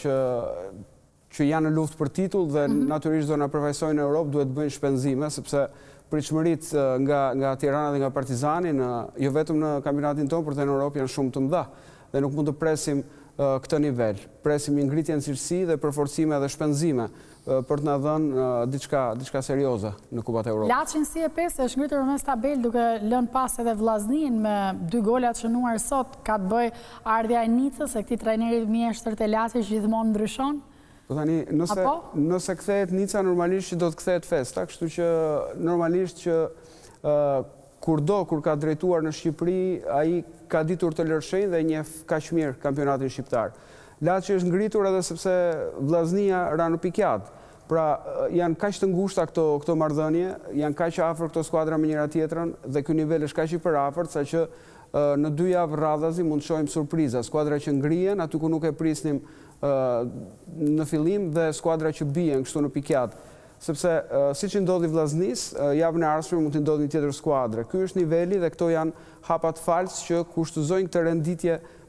që janë në luftë për titull dhe natyrisht do na përfaqësojnë në Europë duhet bëjnë shpenzime sepse pritshmëritë nga Tirana dhe nga Partizani jo vetëm në kampionatin tonë, por edhe në Europë janë shumë të mëdha dhe nuk mund të presim këtë nivel. Presim një ngritje në cilësi dhe përforcime dhe shpenzime për të na dhënë diçka serioze në Kupat e Europës. Laçin si e pesë është ngritur mes tabel duke lënë pas edhe Vllaznin me 2 gola të shënuar sot, ka të bëjë ardhja e Nicës e këtij trajneri mjeshtër të Laçit që gjithmonë ndryshon. Po tani nëse kthehet Nica normalisht që do të kthehet festa, kështu që normalisht që kur ka drejtuar në Shqipëri, ai ka ditur të lërshenjë dhe njeh kaq mirë kampionatin shqiptar. Laçi është ngritur edhe sepse Vllaznia ra në pikjat. Pra janë kaq të ngushta këto marrëdhënie, janë kaq afër këto skuadra me njëra tjetrën dhe ky nivel është kaq i përafërt saqë në 2 javë radhazi mund të shohim surpriza, skuadra që ngrihen aty ku nuk e prisnim në fillim dhe skuadra që bien kështu në pikjat. Sepse siç i ndodhi Vllaznis, javën e ardhshme mund të ndodhi një tjetër skuadër. Ky është niveli dhe këto janë hapat fals që kushtëzojnë këtë renditje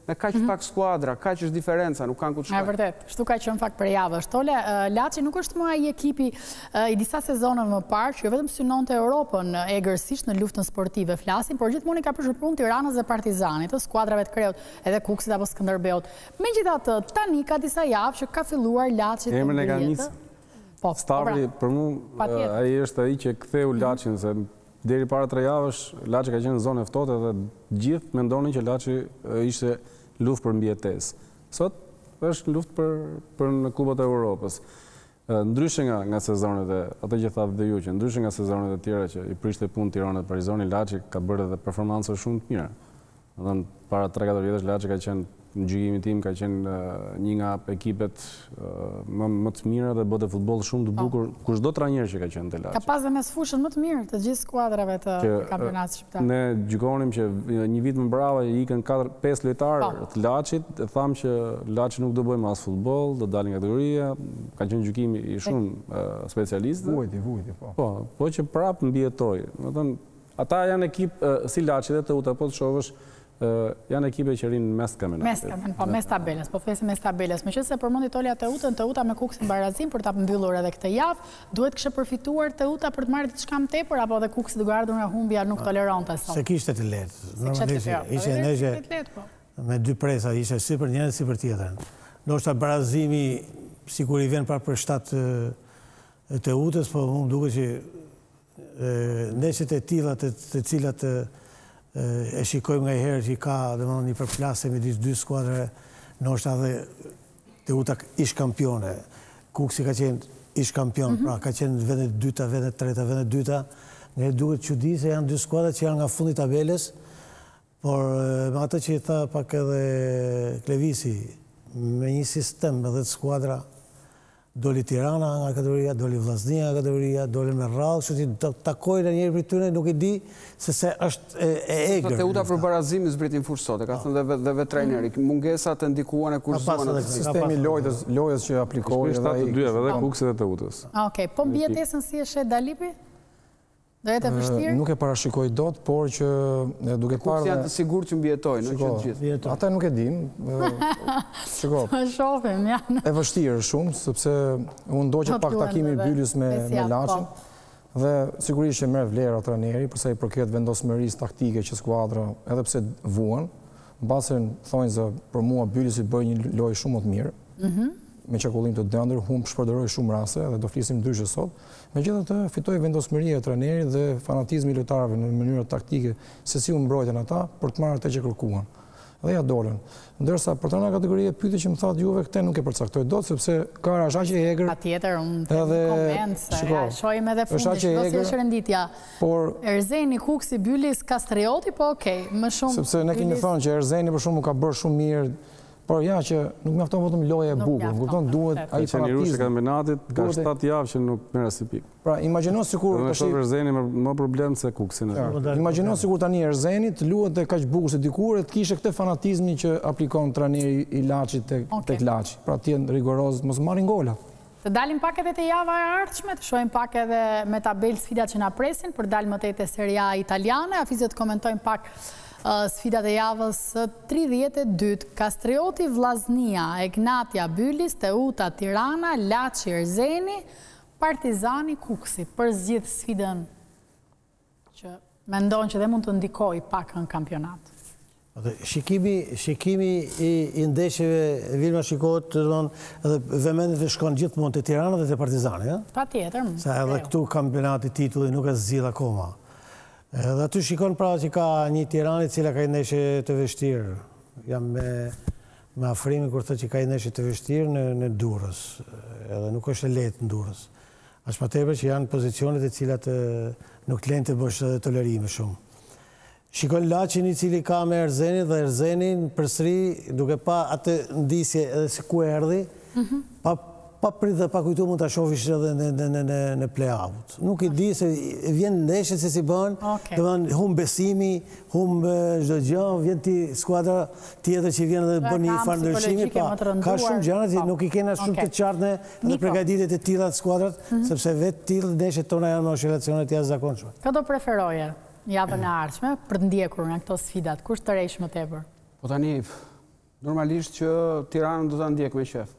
me kaq pak skuadra, kaq është diferenca, nuk kanë ku të shkojnë. Vërtet, shtu ka qenë fakt për javë. Shtole, Laçi nuk është më ai ekipi i disa sezonave më parë që jo vetëm synonte Europën egërsisht në luftën sportive flasim, por gjithmonë ka përshtypur punë Tiranës dhe Partizanit, të skuadrave të kreut, edhe Kuksit apo Skënderbeut. Megjithatë, tani ka disa javë që ka filluar Laçi të ngrihet. Stavri, për mu, ai është ai që ktheu Laçin, se deri para 3 javësh, Laçi ka qenë në zonë e ftohtë dhe gjithë mendonin që Laçi ishte luftë për mbijetesë. Sot është luftë për në klubet e Europës. Ndryshe nga sezonet e, atë që thatë dhe ju që, ndryshe nga sezonet e tjera që i prishte punë Tiranës dhe Partizani, Laçi ka bërë edhe performanca shumë të mira. Para 3-4 vjetësh Laçi ka qenë, në gjykimin tim, ka qenë një nga ekipet më të mira dhe bëte futboll shumë të bukur, kushdo trajner që ka qenë të Laçi. Ka pas dhe mes fushën më të mirë të gjithë skuadrave të kampionatit shqiptar. Ne gjykonim që një vit më brava i ikën 4-5 lojtarë të Laçit, e thamë që Laçi nuk do bëjmë as futboll, do dalin kategoria, ka qenë gjykimi i shumë specialistë. Vujti, po. Po që prapë mbijetoi. Ata janë ekip si Laçi dhe Teuta, po të shohësh, janë ekipe që rinë mes kampionatit. Mes tabelës, po thjesht mes tabelës. Meqense përmendi Tolja Teutën, Teuta me Kuksin barazim për ta mbyllur edhe këtë javë, duhet kishte përfituar Teuta për të marrë diçka më tepër apo edhe Kuksi duke ardhur nga humbja nuk toleronte sot. Se kishte të lehtë. Normalisht ishte nezhe me dy presa, ishte si për njërin si për tjetrën. Ndoshta barazimi sikur i vjen për shtat Teutës, po më duket që ndeshjet e tilla të cilat e shikojmë nga i herë që i ka një përplasje me dy skuadre, ndoshta dhe Teuta ish kampione. Kuksi ka qenë ish kampion, pra ka qenë vendet dyta, vendet treta, vendet dyta. Nga e duket çudi se janë dy skuadra që janë nga fundi tabelës, por me atë që i tha pak edhe Klevisi, me një sistem edhe të skuadra, doli Tirana nga kategoria, doli Vllaznia nga kategoria, doli me radhë, kështu që takojnë e njëri për tyre nuk e di se është e egër. Teuta për barazim zbritin fushë sot, e ka thënë dhe vetë trajneri, mungesat të ndikuan e kursuan atë sistemi lojës që aplikoi edhe Kuksi dhe Teutës. Okej, po mbijetesën si e shet Dalipi? Do jetë vështirë? Nuk e parashikoj dot, por që duke parë... Kuksi janë të sigurt që mbjetojnë, në që të gjithë. Ata nuk e dim. Shiko, e vështirë shumë, sepse unë ndoqet pak takimi Bylis me Laçin, dhe sigurisht që merr vlerë trajneri, përsa i përket vendosmërisë taktike që skuadra, edhe pse vuan, mbase thonë se për mua Bylis i bëj një lojë shumë më të mirë, me çakullim të dëndër, shpërderoj shumë raste dhe do flisim ndryshe sot. Megjithatë fitoi vendosmëria e trajnerit dhe fanatizmi i lojtarëve në mënyrë taktike se si u mbrojtën ata për të marrë atë që kërkuan. Dhe ja dolën. Ndërsa për trajner kategorie pyetje që më thatë juve këtë nuk e përcaktoj dot sepse ka shaqe e egër. Patjetër, unë koment se shohim edhe fundit, do si është renditja. Por Erzeni, Kuksi, Bylis, Kastrioti, po okej, më shumë. Sepse ne kemi thënë që Erzeni për shkakun ka bërë shumë mirë. Por ja që nuk mjafton vetëm loja e bukur, kupton, duhet ai fanatizëm. Qenirushi kampionatit ka 7 javë që nuk merr as pikë. Pra imagjino sikur tash Erzeni më problem se Kuksin. Imagjino sikur tani Erzeni të luhet kaq bukur se dikur e të kishte këtë fanatizmin që aplikon trajneri i Laçit tek Laçi. Pra të jenë rigoroz, mos marrin gola. Të dalim pak edhe te java e ardhshme, të shohim pak edhe me tabel sfidat që na presin për dalë më tej te Serie A italiane, afizet komentojmë pak sfidat e javës 32, Kastrioti, Vllaznia, Egnatia, Bylis, Teuta, Tirana, Laçi, Erzeni, Partizani, Kuksi, për zgjidh sfidën që mendon që dhe mund të ndikojë pak në kampionat. Shikimi i ndeshjeve Vilma shikohet edhe vëmendjet shkon gjithmonë te Tirana dhe te Partizani, Patjetër. Sa edhe këtu kampionati titulli nuk e zgjidh akoma. Dhe aty shikon pra që ka një Tirani cila ka një ndeshje të vështirë. Jam me afrimin kur thë që ka një ndeshje të vështirë në Durrës. Edhe nuk është e lehtë në Durrës. As më tepër që janë pozicionet e cilat nuk të lenë të bësh edhe tolerime shumë. Shikon Laçin i cili ka me Erzenin dhe Erzenin përsëri duke pa atë ndisje edhe se ku erdhi, pa prit dhe pa kujtu mund të shofish edhe në play-out. Nuk i di se vjen ndeshje se si bën, hum besimi, hum çdo gjë, vjen ti skuadra tjetër që vjen dhe bën një farë ndryshimi, ka shumë gjëra që nuk i kena shumë të qartë në përgatitjet e tilla të skuadrat, sepse vetë tillë ndeshjet tona janë me oscilacione të jashtëzakonshme. Ka do preferoje javën e ardhshme për të ndjekur nga këto sfidat, kush të rejsh më tepër? Po tani Normalisht që Tiranën do ta ndjek me qef.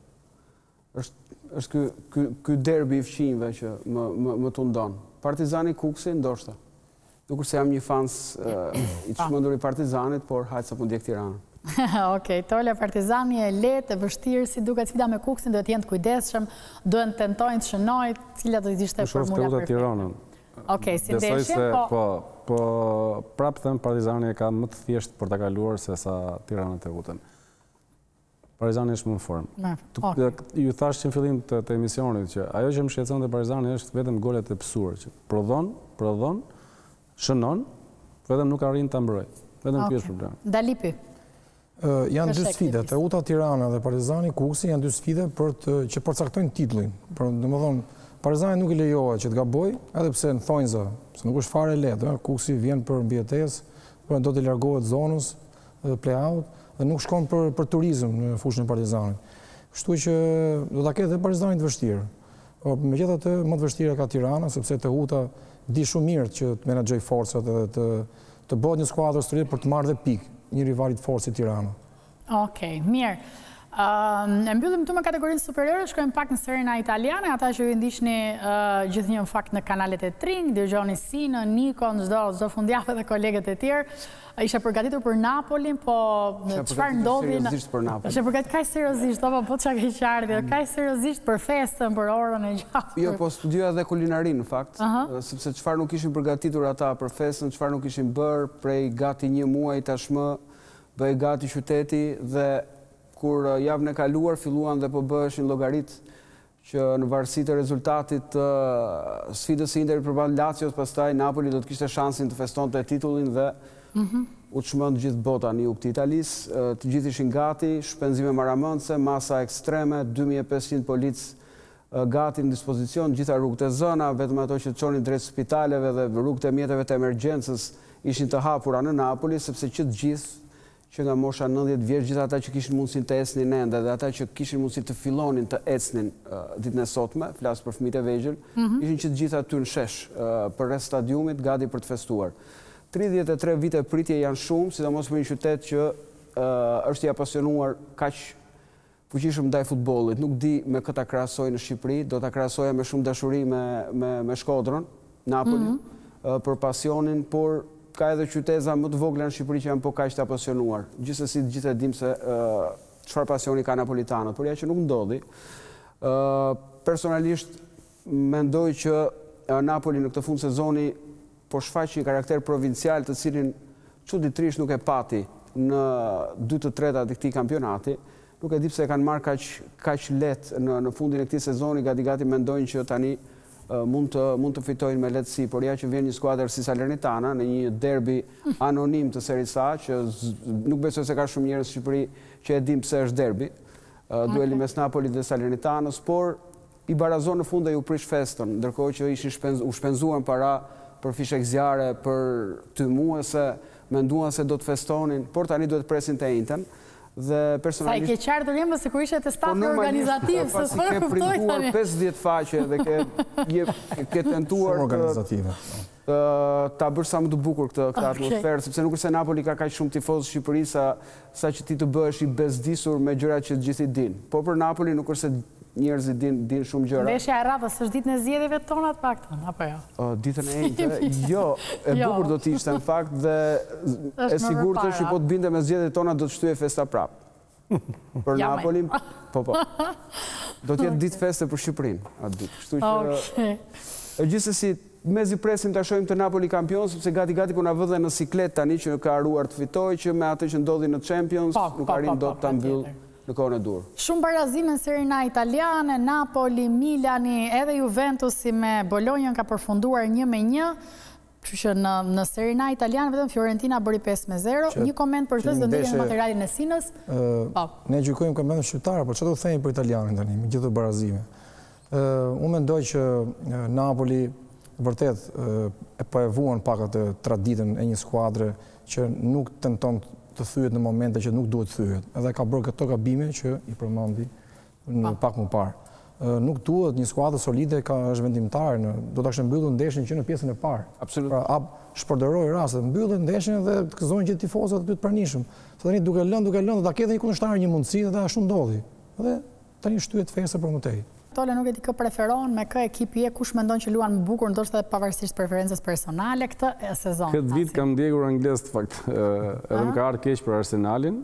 Është ky derbi i fqinjve që më tundon. Partizani Kuksi ndoshta. Nuk se jam një fans i çmendur i Partizanit, por hajt sa po ndjek Tiranën. Okej, Tola, Partizani e lehtë, e vështirë, si duket sfida me Kuksin, duhet jenë të kujdesshëm, duhet tentojnë të shënojnë, cila do të ishte formula perfekte. Tiranën. Okej, si ndeshje, po prapë them Partizani e ka më të thjeshtë për ta kaluar se sa Tirana Teutën. Partizani është më në formë. Ju thash që në fillim të emisionit që ajo që më shqetëson te Partizani është vetëm golet e pësuar, që prodhon, shënon, vetëm nuk arrin ta mbrojë. Vetëm ky është problemi. Dalipi. Janë dy sfide, Teuta Tirana dhe Partizani Kuksi janë dy sfide që përcaktojnë titullin. Domethënë, Partizani nuk i lejohet që të gabojë, edhe pse në thonjza, se nuk është fare lehtë, Kuksi vjen për mbijetesë, por do të largohet zonës, play-out, dhe nuk shkon për turizëm në fushën e Partizanit. Kështu që do ta ketë dhe Partizani të vështirë. Megjithatë, më të vështirë ka Tirana, sepse Teuta di shumë mirë që të menaxhojë forcat edhe të bëhet një skuadër solide për të marrë dhe pikë një rivalit fortë si Tirana. Okej, mirë. E mbyllim këtu me kategorinë superiore, shkojmë pak në Serie A italiane, ata që ju ndiqni gjithnjë në fakt në kanalet e Tring, dëgjoni Sinën, Nikon, çdo fundjavë dhe kolegët e tjerë. Isha përgatitur për Napolin, po çfarë ndodhi? Isha përgatitur kaq seriozisht, po çka ke qartë, kaq seriozisht për festën, për orën e gjatë. Jo, po studioja edhe kulinarin në fakt, sepse çfarë nuk ishin përgatitur ata për festën, çfarë nuk ishin bërë prej gati një muaj tashmë, bëhej gati qyteti dhe kur javën e kaluar filluan dhe po bëheshin llogarit që në varësi të rezultatit sfidës së Interit përballë Lazios, pastaj Napoli do të kishte shansin të festonte titullin dhe u çmend gjithë bota në jug të Italisë, të gjithë ishin gati, shpenzime maramëndse, masa ekstreme, 2500 policë gati në dispozicion, gjitha rrugët e zëna, vetëm ato që çonin drejt spitaleve dhe rrugët e mjeteve të emergjencës ishin të hapura në Napoli, sepse që të gjithë që nga mosha 90 vjeç, gjithë ata që kishin mundësinë të ecnin ende dhe ata që kishin mundësi të fillonin të ecnin ditën e sotme, flas për fëmijët e vegjël, ishin që të gjithë aty në shesh përreth stadiumit gati për të festuar. 33 vite pritje janë shumë, sidomos për një qytet që është i apasionuar kaq fuqishëm ndaj futbollit. Nuk di me këtë ta krahasoj në Shqipëri, do ta krahasoja me shumë dashuri me Shkodrën, Napoli, për pasionin, por ka edhe qyteza më të vogla në Shqipëri që janë po kaq të apasionuar. Gjithsesi të gjithë e dim se çfarë pasioni ka napolitanët, por ja që nuk ndodhi. Personalisht mendoj që Napoli në këtë fund sezoni po shfaq një karakter provincial të cilin çuditërisht nuk e pati në 2/3 të këtij kampionati. Nuk e di pse e kanë marrë kaq lehtë në fundin e këtij sezoni, gati mendojnë që tani mund të fitojnë me lehtësi, por ja që vjen një skuadër si Salernitana në një derbi anonim të Serie A, që nuk besoj se ka shumë njerëz në Shqipëri që e dim pse është derbi, dueli mes Napolit dhe Salernitanos, por i barazon në fund dhe ju prish festën, ndërkohë që ishin u shpenzuan para për fishek zjarre, për tymuese, menduan se do të festonin, por tani duhet presin të njëjtën. Dhe personalisht... Sa i ke qartë rëmë se kur ishe të stafi organizativ, se së ke printuar 50 faqe dhe ke tentuar ta bërë sa më të bukur këtë atmosferë, sepse nuk është se Napoli ka kaq shumë tifozë Shqipëri sa që ti të bëhesh i bezdisur me gjërat që të gjithë i din. Po për Napoli nuk është se njerëzit din shumë gjëra. Veshja e radhës është ditën e zgjedhjeve tona të paktën, apo jo? Ditën e njëjtë, jo, e bukur do të ishte në fakt dhe e sigurt është që po të binde me zgjedhjet tona do të shtyje festa prapë. Për Napolin, po. Do të jetë ditë feste për Shqipërinë atë ditë. Kështu që gjithsesi mezi presim ta shohim të Napoli kampion, sepse gati po na vë dhe në siklet tani që ka haruar të fitojë, që me atë që ndodhi në Champions nuk arrin dot ta mbyll në kohën e dur. Shumë barazime në Serie A italiane, Napoli, Milani, edhe Juventusi me Bolonjën ka përfunduar 1-1. Kështu që në Serie A italiane vetëm Fiorentina bëri 5-0. Një koment për këtë, do ndihemi materialin e Sinës. Ne gjykojmë kampionatin shqiptar, por çfarë do të themi për italianin tani me gjithë barazime? Unë mendoj që Napoli vërtet e vuan pak atë traditën e një skuadre që nuk tenton të thyet në momente që nuk duhet thyet. Edhe ka bërë këto gabime që i përmendi pak më parë. nuk duhet një skuadrë solide ka është vendimtar, do të kështë mbyllur ndeshjen që në pjesën e parë. Absolut. Pra, shpërderoj rastet, mbyllur ndeshjen dhe të këzojnë gjithë tifozat aty të pranishëm. Tani duke lënë, dhe ta ketë një kundërshtar një mundësi dhe ashtu ndodhi. Dhe tani shtyhet fesë për më tej. Tole, nuk e di kë preferon, me kë ekipi e, kush mendon që luan më bukur, ndoshta pavarësisht preferencës personale këtë sezon? Këtë vit kam ndjekur anglisht, fakt. Edhe më ka ardhur keq për Arsenalin,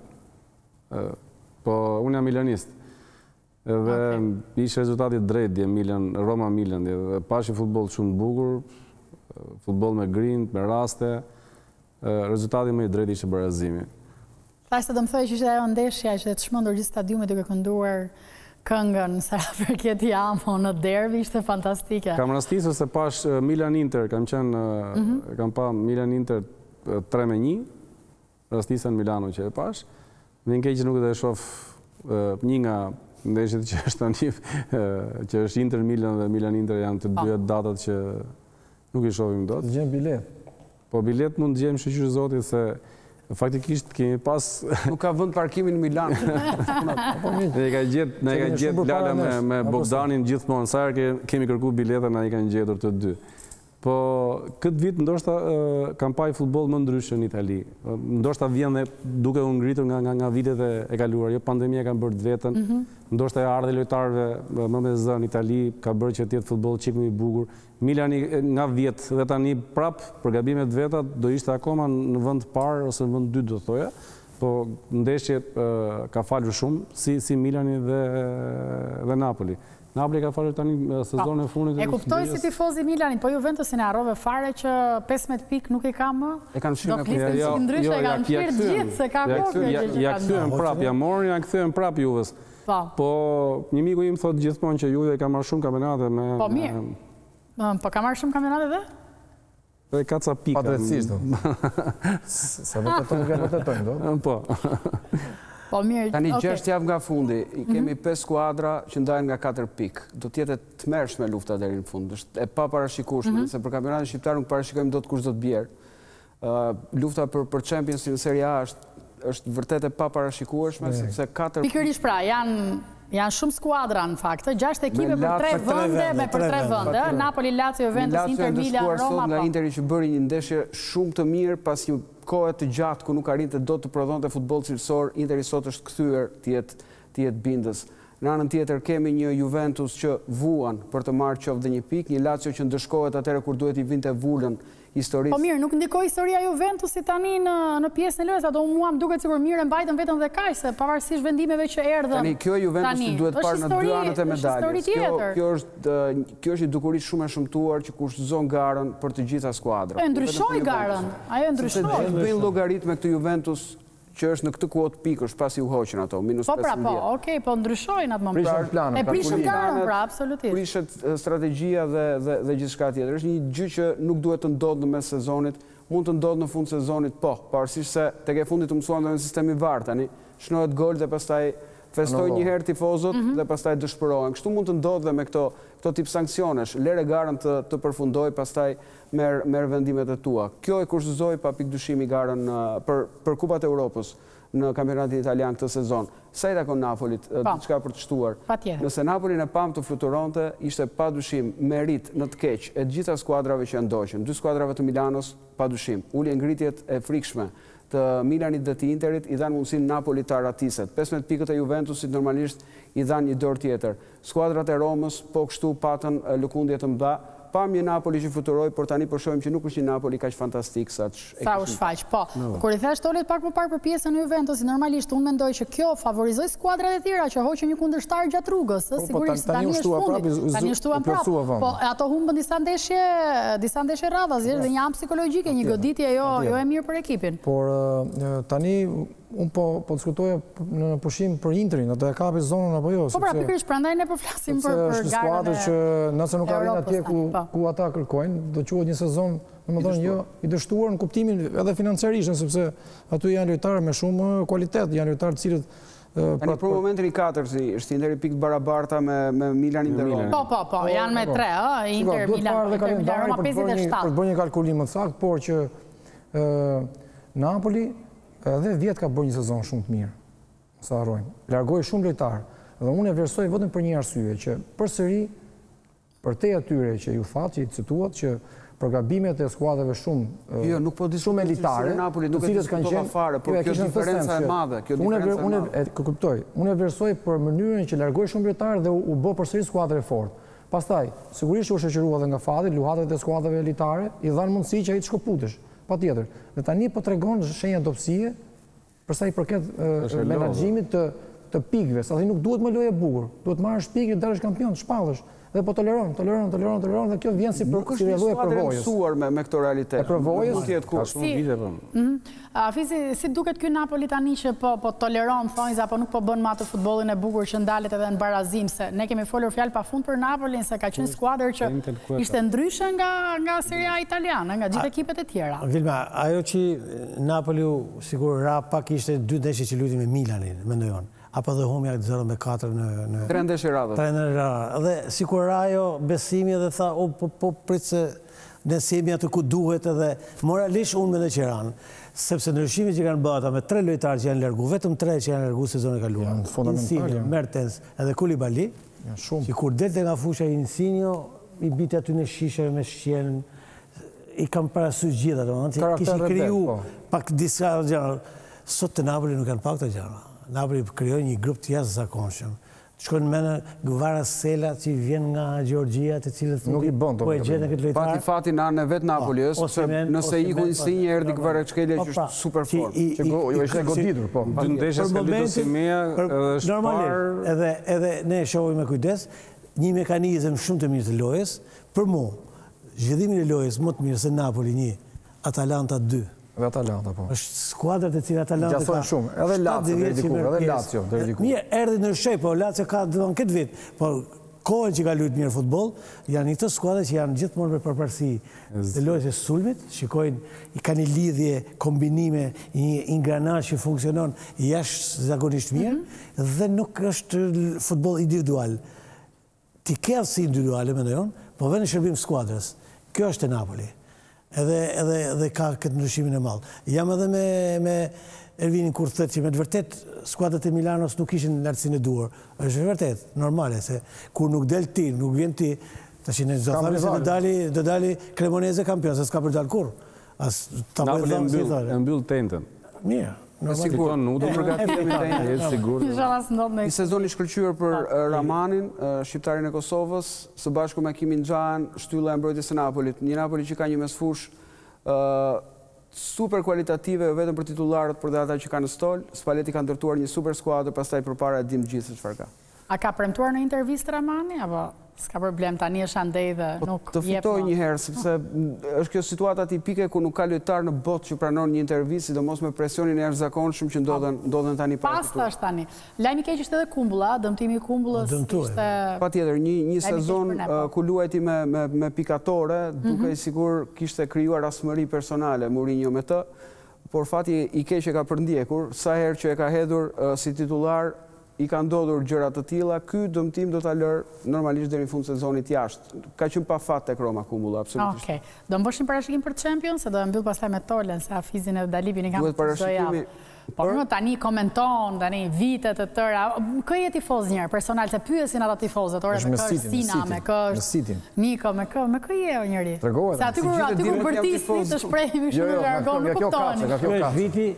po unë jam milanist. Edhe ishte rezultati drejt dje Roma-Milan, dhe pashi futboll shumë bukur, futboll me grind, me raste, rezultati më i drejt ishte barazimi. Thashtë të më thoi që ishte ajo ndeshja që të shmëndur gjithë stadiumet duke kënduar këngën sa përket Jamo në derbi, ishte fantastike. Kam rastisur se pash Milan-Inter, kam pa Milan-Inter 3-1, rastisa në Milano që e pash, vjen keq që nuk e shoh një nga ndeshjet që është tani, që është Inter-Milan dhe Milan-Inter janë të dy datat që nuk i shohim dot. Të gjem bilet. Po bilet mund të gjem shqyqyr zotit se faktikisht kemi pas... Nuk ka vënd parkimin në Milan. Ne ka gjetë Lala me Bogdanin gjithmonë, sa herë kemi kërku bileta, na i kanë gjetur të dy. Po këtë vit ndoshta kam pa i futboll më ndryshe në Itali. Ndoshta vjen dhe duke u ngritur nga vitet e kaluara. Jo, pandemia ka bërë vetën. Ndoshta e ardhi lojtarëve më me zë në Itali ka bërë që të jetë futboll çik më i bukur. Milani nga vjet dhe tani prap për gabimet veta do ishte akoma në vend parë ose në vend dytë do thoja. Po ndeshje ka falur shumë si Milani dhe Napoli. Napoli ka falur tani sezonin e fundit. E kuptoj si tifozi Milanit, po Juventusin e harrove fare që 15 pikë nuk i ka më. E kanë shirë në ndryshe, e kanë shirë gjithë se ka kokë. Ja kthyen prap, ja morin, ja kthyen prap Juves. Po një miku im thot gjithmonë që Juve ka marrë shumë kampionate me... Po mirë. Po ka marrë shumë kampionate dhe? Dhe ka ca pika. Padrejtisht do. Se vërtetojnë do. Po. Tani 6 javë nga fundi, kemi 5 skuadra që ndajnë nga 4 pikë. Do t'jetë të mërshme lufta deri në fund. është e pa parashikueshme, se për kampionatin shqiptar nuk parashikojmë dot kush do të bjerë. Lufta për Champions në Serie A është vërtet e pa parashikueshme, sepse 4 pikërisht pra, janë shumë skuadra në fakt, 6 ekipe për 3 vende, për 3 vende, Napoli, Lazio, Juventus, Inter, Milan, Roma. Nga Interi që bëri një ndeshje shumë të mirë pas një kohë të gjatë ku nuk arrinte dot të prodhonte futboll cilësor, Interi sot është kthyer të jetë bindës. Në anën tjetër kemi një Juventus që vuan për të marrë qoftë dhe një pikë, një Lazio që ndëshkohet atëherë kur duhet i vinte vulën historisë. Po mirë, nuk ndikoi historia Juventusit tani në pjesën e lojës, ato mua më duket sikur mirë mbajtën vetëm dhe kaq, se pavarësisht vendimeve që erdhën. Tani kjo Juventusi duhet parë në dy anët e medaljes. Kjo është një dukuri shumë e shëmtuar që kushtozon garën për të gjitha skuadrat. E ndryshoi garën. Ajo ndryshoi. Se bëjnë llogarit me këtë Juventus që është në këtë kuotë pikësh pasi u hoqën ato, minus 15. Po pra, po, okej, po ndryshojnë atë moment. E prishën garën, pra, absolutisht. Prishet strategjia dhe gjithçka tjetër. Është një gjë që nuk duhet të ndodhë në mes sezonit, mund të ndodhë në fund sezonit, po, pavarësisht se tek e fundit u mësuan në sistemi VAR tani, shnohet gol dhe pastaj festojnë një herë tifozot dhe pastaj dëshpërohen. Kështu mund të ndodhë dhe me këto tip sanksionesh, lere garën të përfundoj, pastaj merë vendimet e tua. Kjo e kurshëzoi pa pikëdyshimi garën për Kupat e Europës në kampionatin italian këtë sezon. Sa i takon Napolit, diçka për të shtuar. Nëse Napolin e pam të fluturonte, ishte padyshim merit në të keq e gjitha skuadrave që ndoqën. 2 skuadrave të Milanos, padyshim. Ulje ngritjet e frikshme të Milanit dhe të Interit i dhanë mundësin Napoli të aratiset. 15 pikët e Juventusit normalisht i dhanë një dorë tjetër. Skuadrat e Romës po kështu patën lëkundje të mëdha. Pam një Napoli që fluturoi, por tani po shohim që nuk është një Napoli kaq fantastik sa u shfaq. Po, kur i thash Tolet pak më parë për pjesën e Juventusit, normalisht unë mendoj që kjo favorizoi skuadrat e tjera që hoqën një kundërshtar gjatë rrugës, sigurisht tani është fundi. Tani shtuan prapë. Po ato humbën disa ndeshje radhazi dhe një anë psikologjike, një goditje jo e mirë për ekipin. Por tani unë po diskutoja në pushim për Interin, atë e kapi zonën apo jo. Po pra, pikërisht prandaj ne po flasim për garën e është skuadër që nëse nuk arrin atje ku ata kërkojnë, do quhet një sezon, domethënë jo i dështuar në kuptimin edhe financiarisht, sepse aty janë lojtarë me shumë kualitet, janë lojtarë të cilët Tani për momentin i 4 është Interi pikë barabarta me Milanin dhe Roma. Po, janë me 3, Inter, Milan, Roma 57. Për të bërë një kalkulim më saktë, por që Napoli edhe vjetë ka bërë një sezon shumë të mirë, sa harrojmë. Largoi shumë lojtarë. Dhe unë e vlerësoj vetëm për një arsye, që përsëri, për te atyre që ju thatë, që i cituat, që për gabimet e skuadrave shumë elitare, të cilët kanë qenë fare, por kjo diferenca e madhe, unë e vlerësoj për mënyrën që largoi shumë lojtarë dhe u bë përsëri skuadër e fortë. Pastaj, sigurisht u shoqërua edhe nga fati, luhatëve të skuadrave elitare, i dhanë mundësi që ai të shkëputesh, patjetër. Dhe tani po tregon shenja dobësie për sa i përket menaxhimit të pikëve, sa nuk duhet më lojë e bukur, duhet marrësh pikë, dalësh kampion, shpallësh. Dhe po toleron, dhe kjo vjen si lloj e përvojës. Nuk është mësuar me këtë realitet. E përvojës? Fizi, si duket ky Napoli tani që po toleron, thonjza, apo nuk po bën më atë futbollin e bukur që ndalet edhe në barazim, se ne kemi folur fjalë pafund për Napolin, se ka qenë skuadër që ishte ndryshe nga Serie A italiane, nga gjithë ekipet e tjera. Vilma, ajo që Napoli sigur ra pak ishte 2 ndeshje që luajti me Milanin, mendoj unë. Apo dhe humja 0-4 në 3 ndeshje radhë. Dhe sikur ajo besimi dhe tha, po pritë se nësemi atë ku duhet edhe moralisht unë me dhe qeranë. Sepse ndryshimi që kanë bata me 3 lojtarë që janë largu, vetëm 3 që janë largu sezon e kaluar. Insigne, Mertens edhe Koulibaly, që kur delte nga fusha Insigne, i biti aty në shishe me shqenë, i kam parasysh gjitha, kishin kriju pak disa gjëra. Sot të Napoli nuk kanë pak të gjëra. Napoli krijoi një grup të jashtëzakonshëm. Shkon me Gvara Sela që vjen nga Gjeorgjia, të cilët nuk i bën po e gjetën këtë lojtar. Fati në anën e vet Napolis, nëse iku Insigne erdhi Kvaratskhelia që është super fort. Jo ishte goditur, po. Dy ndeshje ka luajtur Simea, është parë. Edhe ne shohim me kujdes një mekanizëm shumë të mirë të lojës. Për mua, zhvillimin e lojës më të mirë se Napoli 1, Atalanta 2. Dhe Atalanta, po. Është skuadrat e cilë Atalanta ka... Gjasojnë shumë, edhe Lazio deri diku. Mirë, erdhi në shej, po Lazio ka në këtë vit, po kohën që ka luajtur mirë futboll, janë këto skuadra që janë gjithmonë me përparësi të lojës së sulmit, shikojnë, i kanë një lidhje, kombinime, një ingranazh që funksionon jashtëzakonisht mirë, dhe nuk është futboll individual. Ti ke aftësi individuale, mendoj unë, po vjen në shërbim skuadrës. Kjo është e Napoli. Edhe ka këtë ndryshimin e madh. Jam edhe me Ervinin kur thët që me të vërtet skuadrat e Milanos nuk ishin lartësinë e duhur. Është vërtet, normale, se kur nuk del ti, nuk vjen ti, tash ne do themi se do dali Cremonese kampion, se s'ka për dal kurrë. Napoli e mbyll tentën. Mirë. Sigur, nuk do përgatitemi tani, është sigur. Një sezon i shkëlqyer për Ramanin, shqiptarin e Kosovës, së bashku me Kimin Xhan, shtylla e mbrojtjes së Napolit. Një Napoli që ka një mesfush super kualitative, vetëm për titullarët, por dhe ata që kanë në stol. Spalletti ka ndërtuar një super skuadër, pastaj përpara e dim gjithë se çfarë ka. A ka premtuar në intervistë Ramani, apo s'ka problem, tani është andej dhe nuk jep? Të fitoj një herë, sepse është kjo situata tipike ku nuk ka lojtar në botë që pranon një intervistë, sidomos me presionin e jashtëzakonshëm që ndodhen tani para këtu. Pas tash tani. Lajmi keq ishte edhe Kumbulla, dëmtimi i Kumbullës ishte... Patjetër, një sezon ku luajti me pikatore, duke i sigur kishte krijuar asmëri personale Mourinho me të, por fati i keq e ka përndjekur, sa herë që e ka hedhur si titullar, i ka ndodhur gjëra të tilla, ky dëmtim do ta lërë normalisht deri në fund sezonit jashtë. Ka qenë pa fat tek Roma Kumbulla, absolutisht. Okej. Do mbëshim parashikim për Champions, se do e mbyll pastaj me Tolen, se Hafizin e Dalibin i kanë çdo javë. Po më tani komenton, tani vite të tëra. Kë je tifoz njëherë personal, se pyesin ata tifozët, ore me kë Sina, me kë Niko, me kë je njëri? Se aty kur bërtisni të shprehemi kështu në jargon, nuk kuptoni. Ky është viti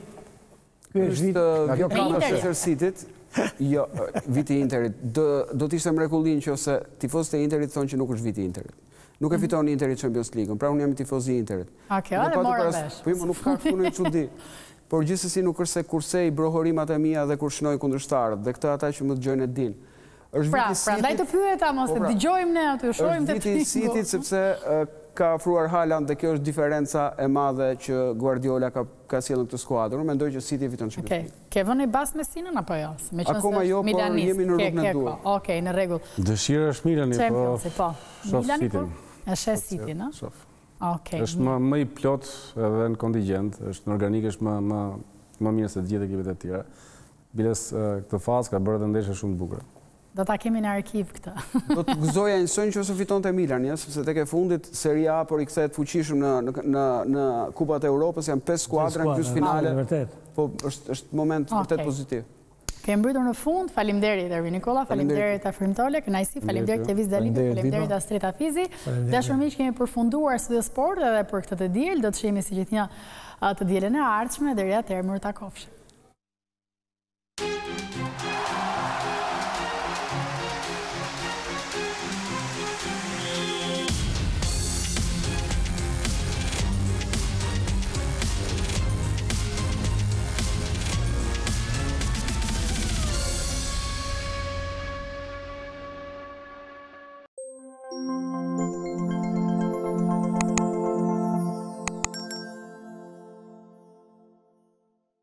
Manchester City-t. Jo, viti Interit. Do t'ishte mrekullin që ose tifozët e Interit thonë që nuk është viti Interit. Nuk e fiton Interit Champions League, pra unë jam tifoz i Interit. Kjo dhe morë vesh. Po nuk ka punë e çudi. Por gjithsesi nuk është se kurse i brohorimat e mia dhe kur shnoj kundërshtarët, dhe këtë ata që më dëgjojnë e din. Pra, ndaj të pyeta mos të dëgjojmë ne aty, shohim te viti City sepse ka ofruar Haaland dhe kjo është diferenca e madhe që Guardiola ka sjellën këtë skuadër. Mendoj që City fiton Champions League. Ke vënë bas me Sinën apo jo? Akoma jo, por jemi në rrugën e duhur. Okej, në rregull. Dëshira është Milani, po. Milani po. Është City, no? Okej. Është më i plot edhe në kontingjent, është në organik, është më mirë se të gjithë ekipet e tjera. Biles këtë fazë ka bërë dhe ndeshje shumë të bukura. Do ta kemi në arkiv këtë. Do të gëzoja njësojnë që ose fiton të Milan, sepse tek e fundit Serie A por i kthehet fuqishëm në Kupat e Europës, janë 5 skuadra në gjysmë finale. Po është moment vërtet pozitiv. Kemë mbritur në fund, faleminderit Ervin Nikolla, faleminderit Afrim Tole, kënaqësi, faleminderit Lëviz Dalimi, faleminderit Astrid Hafizi. Dashur miq, kemi përfunduar Studio Sport edhe për këtë të diel, do të shihemi si gjithnjë të dielën e ardhshme, deri atëherë mirë takofshim.